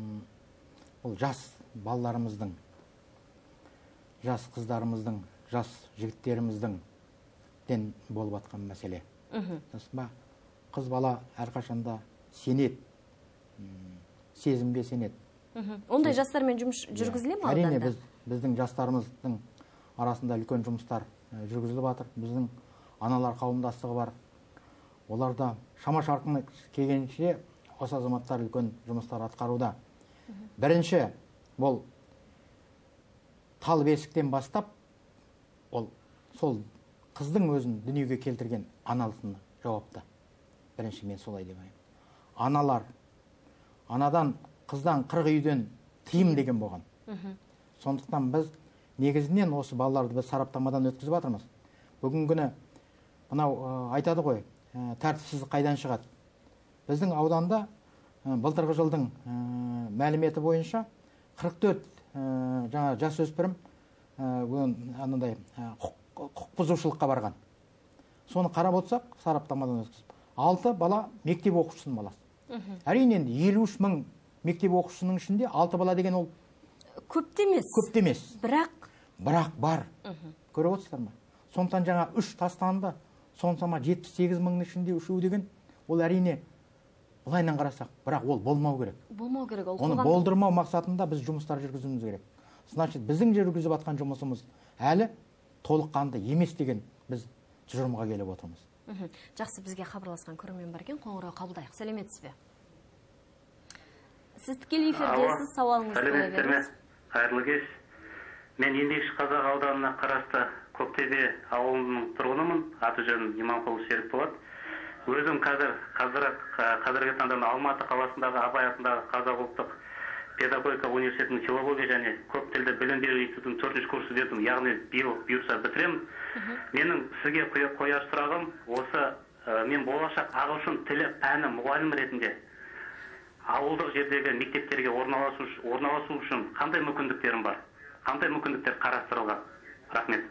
жас балаларымыздың, жас қыздарымыздың, жас жігіттеріміздің ден болып атқан мәселе. Қыз бала әрқашанда сенет, сезімге сенет. Ондай жастармен жұмыс жүргізіле ме ауданда? Әрине, біздің жастарымыздың арасында үлкен жұмыстар жүргізіліп жатыр. Біздің аналар қауымдастығы бар. Оларда шама шарқына келгенше осы азаматтар үлкен жұмыстар атқаруда. Бірінші, бұл тал бесіктен бастап, ол сол қыздың өзін дүниеге келтірген аналысына жауапты. Бірінші мен солай деп айтамын. Аналар, анадан қыздан 40 үйден тыйым деген болған. Сондықтан біз негізінен осы балаларды біз сараптамадан өткізіп жатырмыз. Бүгін күні мынау айтады ғой, тәртіпсіздік қайдан шығады. Біздің ауданда былтырғы жылдың мәліметі бойынша 44 жаңа жасөспірім құқық бұзушылыққа барған. Соны қарап отырсақ, сараптамадан өткізіп, 6 бала мектеп оқушысының баласы. Әрине, 53 мың мектеп оқушысының ішінде 6 бала деген ол көп емес. Бірақ бар. Көріп отырсыздар ма? Сондықтан жаңа 3 тастанды, сонсама 78 мыңның ішінде 3 деген, ол әрине былайынан қарасақ, бірақ ол болмау керек. Оны болдырмау мақсатында біз жұмыстар жүргізуіміз керек. Значит, біздің жүргізіп жатқан жұмысымыз әлі толыққанды емес деген біз тұжырымға келіп отырмыз. Жақсы, бізге хабарласқан көрермен бар екен, қоңырау қабылдайық. Сәлеметсіз бе? Сіз тікелей эфирдесіз, сауалыңызды қоя беріңіз. Қайырлы кеш. Мен Еңбекші Қазақ ауданына қарасты Көктөбе ауылының тұрғынымын. Аты жөнім Иманқұлов Серік болады. Өзім қазіргі таңда Алматы қаласындағы Абай атындағы Қазақ ұлттық педагогика университетінің филология және көп тілді білім беру институтының 4-ші курс студентімін, яғни биыл бұйырса бітіремін. Менің сізге қояр сұрағым осы, мен болашақ ағылшын тілі пәні мұғалім ретінде ауылдық жердегі мектептерге орналасу үшін қандай мүмкіндіктерім бар? Қандай мүмкіндіктер қарастырылған? Рахмет.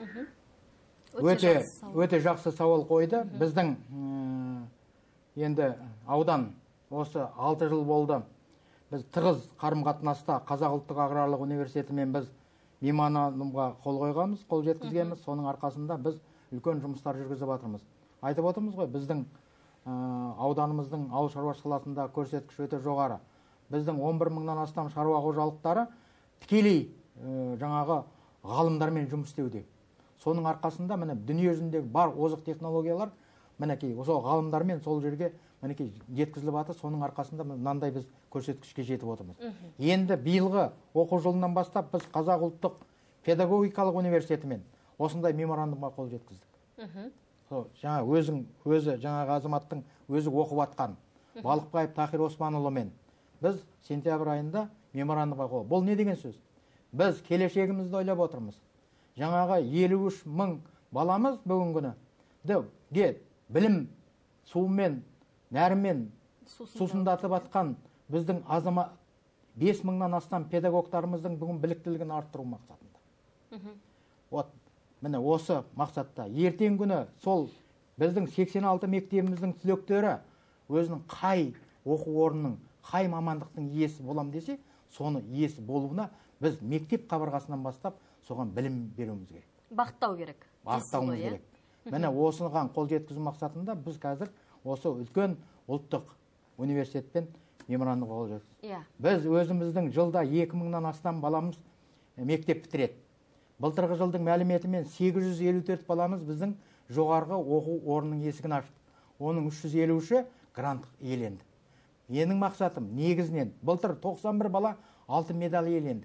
Өте жақсы сауал қойды. Біздің енді аудан осы 6 жыл болды. Біз тығыз қарым-қатынаста Қазақ ұлттық аграрлық университетімен біз меморандумға қол қойғанбыз, қол жеткізгенбіз. Соның арқасында біз үлкен жұмыстар жүргізіп жатырмыз. Айтып отырмыз ғой, біздің ауданымыздың ауыл шаруашылық саласында көрсеткіш өте жоғары. Біздің 11 мыңнан астам шаруа қожалықтары тікелей жаңағы ғалымдармен жұмыс істеуде. Соның арқасында міне дүние жүзіндегі бар озық технологиялар мінекей осы ғалымдармен сол жерге мінекей жеткізіліп жатыр. Соның арқасында мынандай біз көрсеткішке жетіп отырмыз. Енді биылғы оқу жылынан бастап біз Қазақ ұлттық педагогикалық университетімен осындай меморандумға қол жеткіздік. Жаңа өзі жаңағы азаматтың өзі оқып атқан Балықбаев Тахир Османұлымен біз сентябрь айында меморандумға қол. Бұл не деген сөз? Біз келешегімізді ойлап отырмыз. Жаңағы 53 мың баламыз бүгін күні білім суымен, нәрімен сусындатып атқан біздің азамат 5 мыңнан астам педагогтарымыздың бүгін біліктілігін арттыру мақсатында. Міне осы мақсатта ертең күні сол біздің 86 мектебіміздің түлектері өзінің қай оқу орнының, қай мамандықтың иесі болам десе, соны иесі болуына біз мектеп қабырғасынан бастап соған білім беруіміз керек. Бағыттау керек. Бағыттауымыз керек. Міне осыған қол жеткізу мақсатында біз қазір осы үлкен ұлттық университетпен меморандумға қол жеткіздік. Біз өзіміздің жылда 2000-нан астам баламыз мектеп бітіреді. Былтырғы жылдың мәліметімен 854 баламыз біздің жоғарғы оқу орнының есігін ашты. Оның 353-і грант иеленді. Менің мақсатым негізінен былтыр 91 бала алтын медаль иеленді.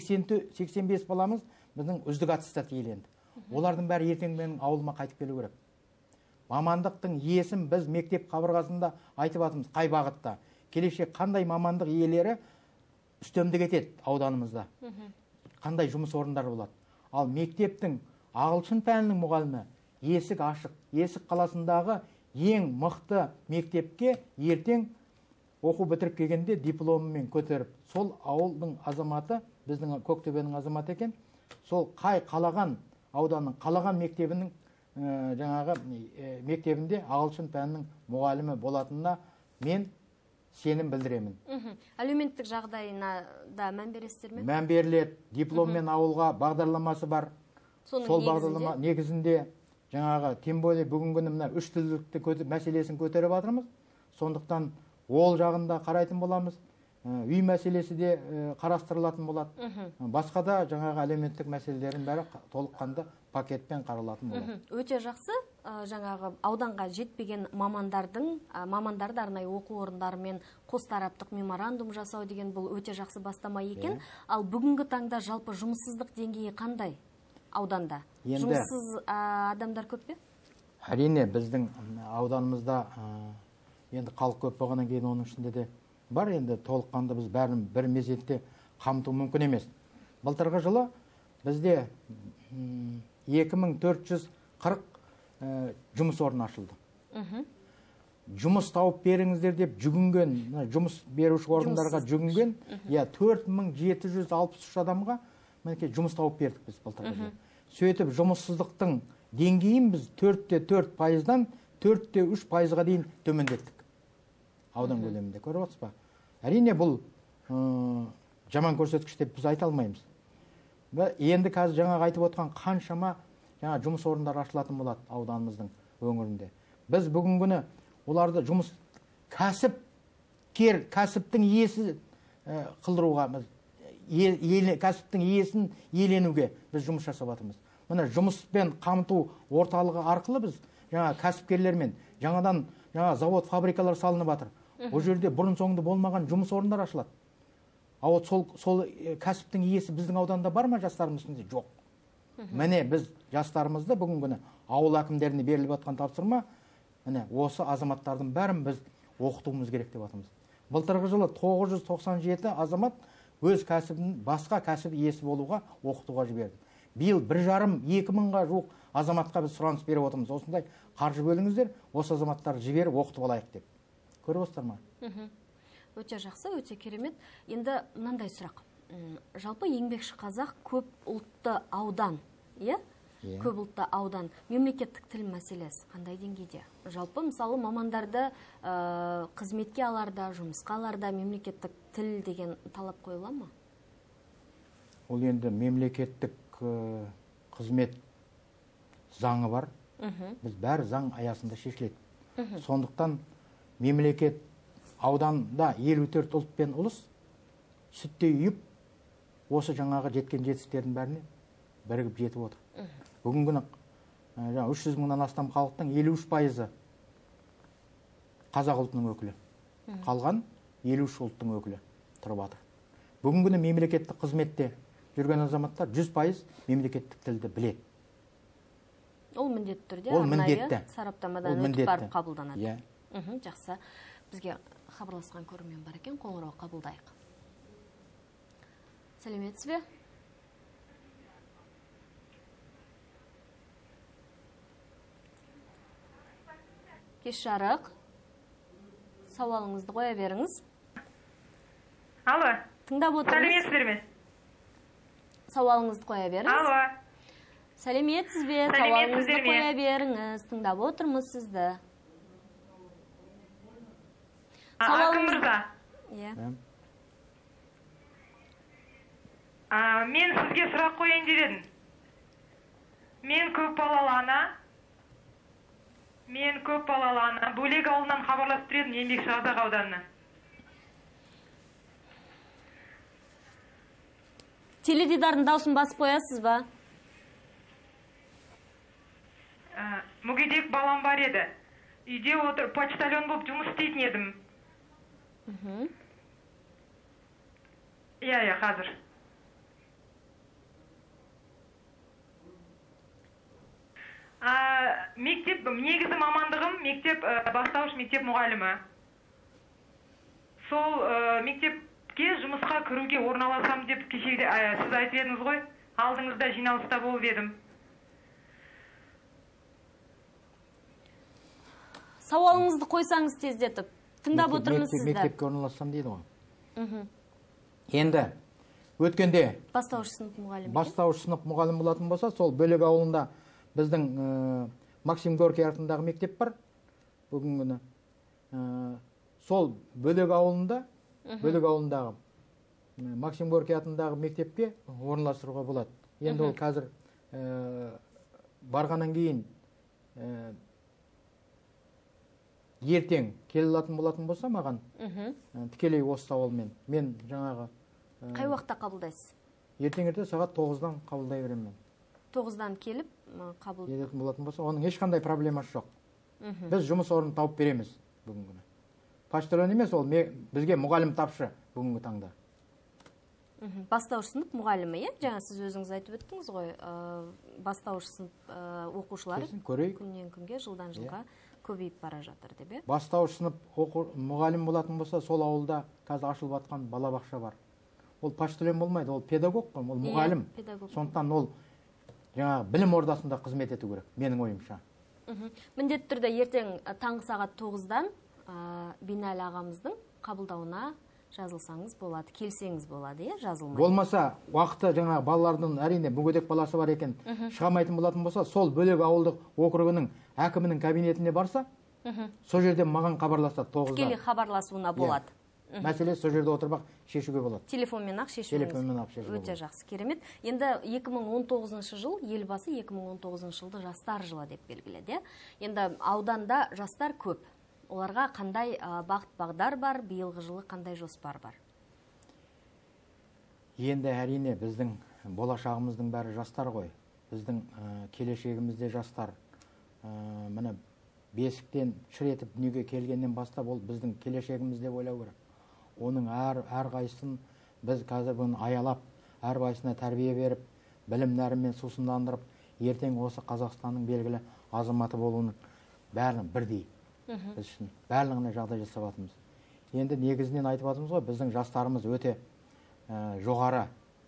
85 баламыз біздің үздік аттестат иеленді. Олардың бәрі ертең менің ауылыма қайтып келу керек. Мамандықтың иесін біз мектеп қабырғасында айтып атымыз, қай бағытта. Келешек қандай мамандық иелері үстемдік етеді ауданымызда. Қандай жұмыс орындары болады. Ал мектептің ағылшын пәнінің мұғалімі есік ашық. Есік қаласындағы ең мықты мектепке ертең оқу бітіріп келгенде дипломымен көтеріп, сол ауылдың азаматы, біздің Көктөбенің азаматы екен, сол қай қалаған ауданның қалаған мектебінің жаңағы мектебінде ағылшын пәнінің мұғалімі болатынына мен сенім білдіремін. Әлеуметтік жағдайына да мән бересіздер ме? Мән беріледі. Дипломмен ауылға бағдарламасы бар. Сол бағдарлама негізінде жаңағы тем более бүгінгі күні мына үш тілділікті мәселесін көтеріп жатырмыз. Сондықтан ол жағында қарайтын боламыз. Үй мәселесі де қарастырылатын болады. Басқа да жаңағы әлеуметтік мәселелерін бәрі толыққанды пакетпен қаралатын болады. Өте жақсы. Жаңағы ауданға жетпеген мамандарды арнайы оқу орындарымен қос тараптық меморандум жасау деген бұл өте жақсы бастама екен. Ал бүгінгі таңда жалпы жұмыссыздық деңгейі қандай ауданда? Жұмыссыз адамдар көп пе? Әрине, біздің ауданымызда енді халық көп болғаннан кейін оның ішінде де бар, енді толыққанды біз бәрін бір мезетте қамту мүмкін емес. Былтырғы жылы бізде 2440 жұмыс орны ашылды. Жұмыс тауып беріңіздер деп жүгінген, жұмыс беруші орындарға жүгінген, 4763 адамға жұмыс тауып бердік біз былтырғы жылы. Сөйтіп жұмыссыздықтың деңгейін біз 4,4%-дан 4,3%-ға дейін төмендеттік. Аудан көлемінде көріп отырсыз ба? Әрине бұл жаман көрсеткіш деп біз айта алмаймыз. Енді қазір жаңағы айтып отқан қаншама жұмыс орындары ашылатын болады ауданымыздың өңірінде. Біз бүгінгі күні оларды жұмыс кәсіптің иесі қылдыруға, кәсіптің иесін иеленуге біз жұмыс жасап жатырмыз. Мына жұмыспен қамту орталығы арқылы біз кәсіпкерлермен жаңадан завод, фабрикалар салынып жатыр. Бұл жерде бұрын соңды болмаған жұмыс орындары ашылады. Ал сол кәсіптің иесі біздің ауданда бар ма жастарымыз ішінде? Жоқ. Міне біз жастарымызды бүгінгі күні ауыл әкімдеріне беріліп жатқан тапсырма, міне осы азаматтардың бәрін біз оқытуымыз керек деп жатырмыз. Былтырғы жылы 997 азамат өз кәсібін басқа кәсіп иесі болуға оқытуға жіберді. Биыл 1,5-2 мыңға жуық азаматқа біз сұраныс беріп отырмыз. Осындай қаржы бөліңіздер, осы азаматтарды жіберіп оқытып алайық деп. Көріп отырсыздар ма? Өте жақсы, өте керемет. Енді мынандай сұрақ. Жалпы еңбекші қазақ көп ұлтты аудан, көп ұлтты аудан. Мемлекеттік тіл мәселесі қандай деңгейде? Жалпы мысалы мамандарды қызметке аларда, жұмысқа аларда мемлекеттік тіл деген талап қойыла ма? Ол енді мемлекеттік қызмет заңы бар. Біз бәрі заң аясында шешіледі. Сондықтан мемлекет ауданда 54 ұлт пен ұлыс сүттей үйіп, осы жаңағы жеткен жетістіктердің бәріне бірігіп жетіп отыр. Бүгінгі күні 300 мыңнан астам халықтың 53% қазақ ұлтының өкілі. Қалған 53 ұлттың өкілі тұрып жатыр. Бүгінгі күні мемлекеттік қызметте жүрген азаматтар 100% мемлекеттік тілді біледі. Ол міндетті түрде арнайы сараптамадан өтіп барып қабылданады. Жақсы. Бізге хабарласқан көрермен бар екен, қоңырау қабылдайық. Сәлеметсіз бе? Кеш жарық. Сауалыңызды қоя беріңіз. Алло. Тыңдап отырмыз. Сәлеметсіздер ме? Сауалыңызды қоя беріңіз. Алло. Сәлеметсіз бе? Сауалыңызды қоя беріңіз. Тыңдап отырмыз сізді. Акым мырза. Мен сізге сұрақ қойайын деп едім. Мен көп балалы ана. Бөлек ауылынан хабарласып тұр едім, еңбекші қазақ ауданына. Теледидардың дауысын басып қоясыз ба? Мүгедек балам бар еді. Үйде отырып почтальон болып жұмыс істейтін едім. Иә, қазір. Мектеп, негізі мамандығым мектеп, бастауыш мектеп мұғалімі. Сол мектепке жұмысқа кіруге орналасам деп кешегіде сіз айтып едіңіз ғой, алдыңызда жиналыста болып едім. Сауалыңызды қойсаңыз тездетіп, тыңдап отырмыз сізді. Мектепке орналассам дейді ғой. Енді өткенде бастауыш сынып мұғалім болатын болса, сол бөлек ауылында біздің Максим Горький атындағы мектеп бар. Бүгінгі күні сол бөлек ауылындағы Максим Горький атындағы мектепке орналастыруға болады. Енді ол қазір барғаннан кейін ертең келе алатын болатын болса маған тікелей осы сауалмен мен жаңағы қай уақытта қабылдайсыз? Ертең сағат 9-дан қабылдай беремін. 9-дан келіп қабылдайтын болатын болса, оның ешқандай проблемасы жоқ. Біз жұмыс орнын тауып береміз бүгінгі күні. Почтальон емес, ол бізге мұғалім тапшы бүгінгі таңда. Бастауыш сынып мұғалімі, жаңа сіз өзіңіз айтып өттіңіз ғой, бастауыш сынып оқушылары күннен күнге, жылдан жылға көбейіп бара жатыр деп. Бастауыш сынып мұғалім болатын болса, сол ауылда қазір ашылып жатқан балабақша бар. Ол почтальон болмайды, ол педагог, ол мұғалім. Сондықтан ол жаңағы білім ордасында қызмет ету керек, менің ойымша. Міндетті түрде ертең таңғы сағат 9-дан Бинәлі ағамыздың қабылдауына жазылсаңыз болады, келсеңіз болады, жазылмайды. Болмаса, уақыты жаңағы балалардың әрине мүгедек баласы бар екен, шығамайтын болатын болса, сол бөлек ауылдық округінің әкімінің кабинетіне барса, сол жерде маған хабарласады 9-да. Тікелей хабарласуына болады. Мәселе сол жерде отырып шешуге болады. Телефонмен ақ шешуіңіз өте жақсы, керемет. Енді 2019 жыл, елбасы 2019 жылды жастар жылы деп белгіледі. Енді ауданда жастар көп. Оларға қандай бағыт бағдар бар, биылғы жылы қандай жоспар бар? Енді әрине біздің болашағымыздың бәрі жастар ғой. Біздің келешегімізде жастар. Міне бесіктен шыр етіп дүниеге келгеннен бастап ол біздің келешегіміз деп ойлау керек. Оның әрқайсысын біз қазір бұны аялап, әрқайсысына тәрбие беріп, білім нәрімен сусындандырып, ертең осы Қазақстанның белгілі азаматы болуының бәрін бірдей. Біз үшін барлығына жағдай жасап жатырмыз. Енді негізінен айтып жатырмыз ғой, біздің жастарымыз өте жоғары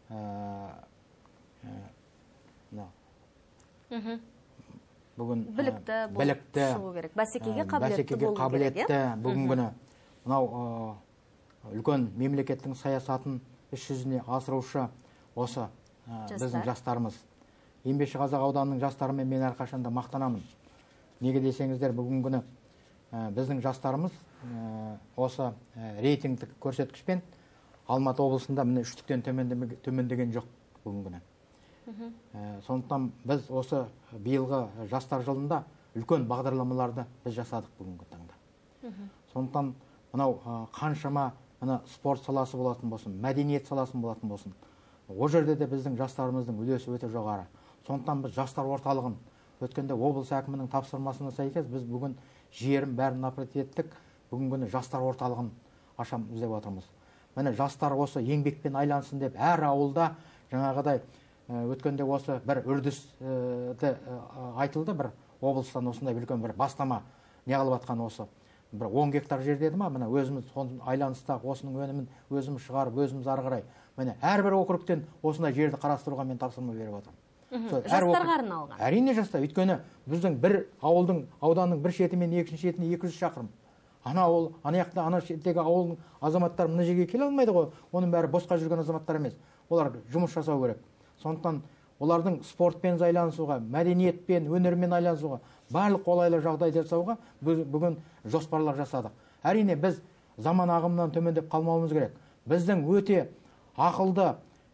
бүгін білікті шығу керек, бәсекеге қабілетті бүгінгі күні мынау үлкен мемлекеттің саясатын іс жүзіне асырушы осы біздің жастарымыз. Еңбекші Қазақ ауданының жастарымен мен әрқашанда мақтанамын. Неге десеңіздер, бүгінгі күні біздің жастарымыз осы рейтингтік көрсеткішпен Алматы облысында міне 3-тен төмендеген жоқ бүгінгі күні. Сондықтан біз осы биылғы жастар жылында үлкен бағдарламаларды біз жасадық бүгінгі таңда. Сондықтан мынау қаншама спорт саласы болатын болсын, мәдениет саласын болатын болсын, о жерде де біздің жастарымыздың үлесі өте жоғары. Сондықтан біз жастар орталығын өткенде облыс әкімінің тапсырмасына сәйкес біз бүгін жерін бәрін напрот еттік, бүгінгі күні жастар орталығын ашамыз деп отырмыз. Міне жастар осы еңбекпен айлансын деп әр ауылда жаңағыдай өткенде осы бір үрдісті айтылды, бір облыстан осындай үлкен бір бастама неғылып атқан осы бір 10 гектар жер деді ма, міне өзіміз айланыстақ осының өнімін өзіміз шығарып, өзіміз ары қарай. Міне әрбір округтен осындай жерді қарастыруға мен тапсырма беріп отырмын. Жастарға арналған. Әрине жастар, өйткені біздің бір ауданның бір шеті мен екінші шетіне 200 шақырым. Ана яқта ана шеттегі ауылдың азаматтары мына жерге келе алмайды ғой. Оның бәрі босқа жүрген азаматтар емес. Олар жұмыс жасау керек. Сондықтан олардың спортпен айланысуға, мәдениетпен, өнермен айланысуға, барлық қолайлы жағдай жасауға бүгін жоспарлар жасадық. Әрине біз заман ағымынан төмендеп қалмауымыз керек. Біздің өте ақылды,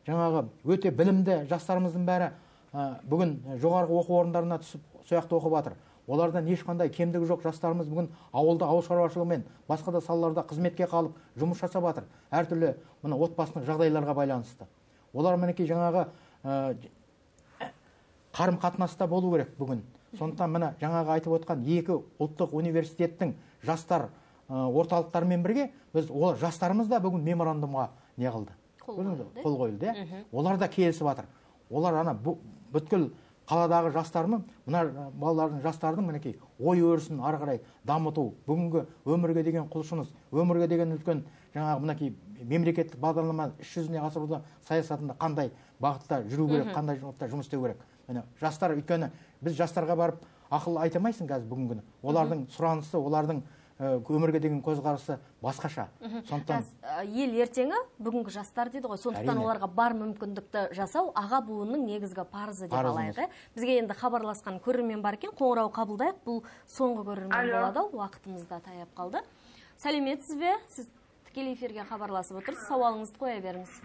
жаңағы өте білімді жастарымыздың бәрі бүгін жоғарғы оқу орындарына түсіп сояқты оқып жатыр. Олардан ешқандай кемдігі жоқ жастарымыз бүгін ауылда ауыл шаруашылығымен басқа да салаларда қызметке қалып жұмыс жасап жатыр. Әртүрлі мына отбасылық жағдайларға байланысты. Олар мінекей жаңағы қарым қатынаста болу керек бүгін. Сондықтан мына жаңағы айтып отқан екі ұлттық университеттің жастар орталықтарымен бірге біз ол жастарымыз да бүгін меморандумға не қылды? Қол қойылды. Олар да келісіп жатыр. Олар ана бүткіл қаладағы жастарының, мына балалардың жастардың мінекей ой өрісін ары қарай дамыту, бүгінгі өмірге деген құлшыныс, өмірге деген үлкен жаңағы мінекей мемлекеттік бағдарлама іс жүзіне асыруда саясатында қандай бағытта жүру керек, қандай жұмыс істеу керек. Жастар, өйткені біз жастарға барып ақыл айта алмайсың қазір бүгінгі күні. Олардың сұранысы, олардың өмірге деген көзқарасы басқаша. Сондықтан ел ертеңі бүгінгі жастар дейді ғой. Сондықтан оларға бар мүмкіндікті жасау аға буынның негізгі парызы деп алайық. Бізге енді хабарласқан көрермен бар екен, қоңырау қабылдайық. Бұл соңғы көрермен болады, уақытымыз да таяп қалды. Сәлеметсіз бе? Сіз тікелей эфирге хабарласып отырсыз. Сауалыңызды қоя беріңіз.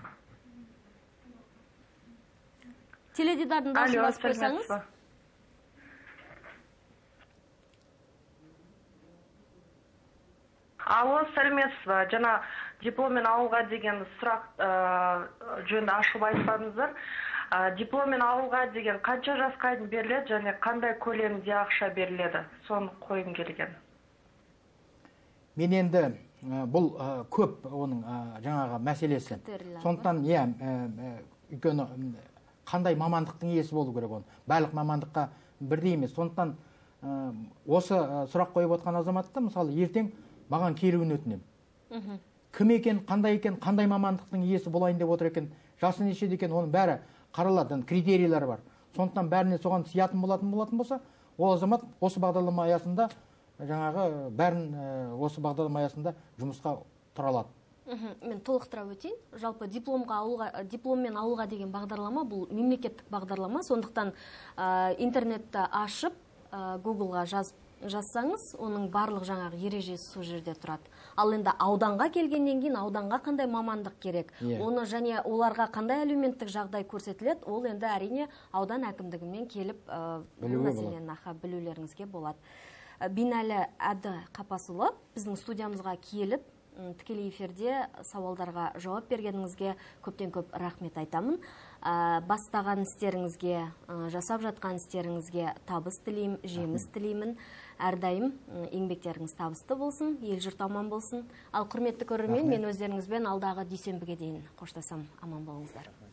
Теледидардың дауысын басып қойсаңыз. Алло, сәлеметсіз бе? Жаңа дипломмен ауылға деген сұрақ жөнінде ашылып айтпадыңыздар. Дипломмен ауылға деген қанша жасқа дейін беріледі және қандай көлемде ақша беріледі? Соны қойым келген. Мен енді бұл көп оның жаңағы мәселесі. Сондықтан өйткені қандай мамандықтың иесі болу керек оны. Барлық мамандыққа бірдей емес. Сондықтан осы сұрақ қойып отқан азаматты мысалы ертең маған келуін өтінемін. Кім екен, қандай мамандықтың иесі болайын деп отыр екен, жасы нешеде екен, оның бәрі қаралады, критерийлері бар. Сондықтан бәріне соған сиятын болатын болса, ол азамат осы бағдарлама аясында жаңағы бәрін осы бағдарлама аясында жұмысқа тұра алады. Мен толықтыра өтейін. Жалпы дипломмен ауылға деген бағдарлама бұл мемлекеттік бағдарлама. Сондықтан интернетті ашып Google-ға жазсаңыз, оның барлық жаңағы ережесі сол жерде тұрады. Ал енді ауданға келгеннен кейін ауданға қандай мамандық керек, оны және оларға қандай әлеуметтік жағдай көрсетіледі, ол енді әрине аудан әкімдігімен келіп мәселені білулеріңізге болады. Бинәлі Әді Қапасұлы біздің студиямызға келіп тікелей эфирде сауалдарға жауап бергеніңізге көптен көп рахмет айтамын. Бастаған істеріңізге, жасап жатқан істеріңізге табыс тілеймін, жеміс тілеймін. Әрдайым еңбектеріңіз табысты болсын, ел жұрт аман болсын. Ал құрметті көрермен, мен өздеріңізбен алдағы дүйсенбіге дейін қоштасам, аман болыңыздар.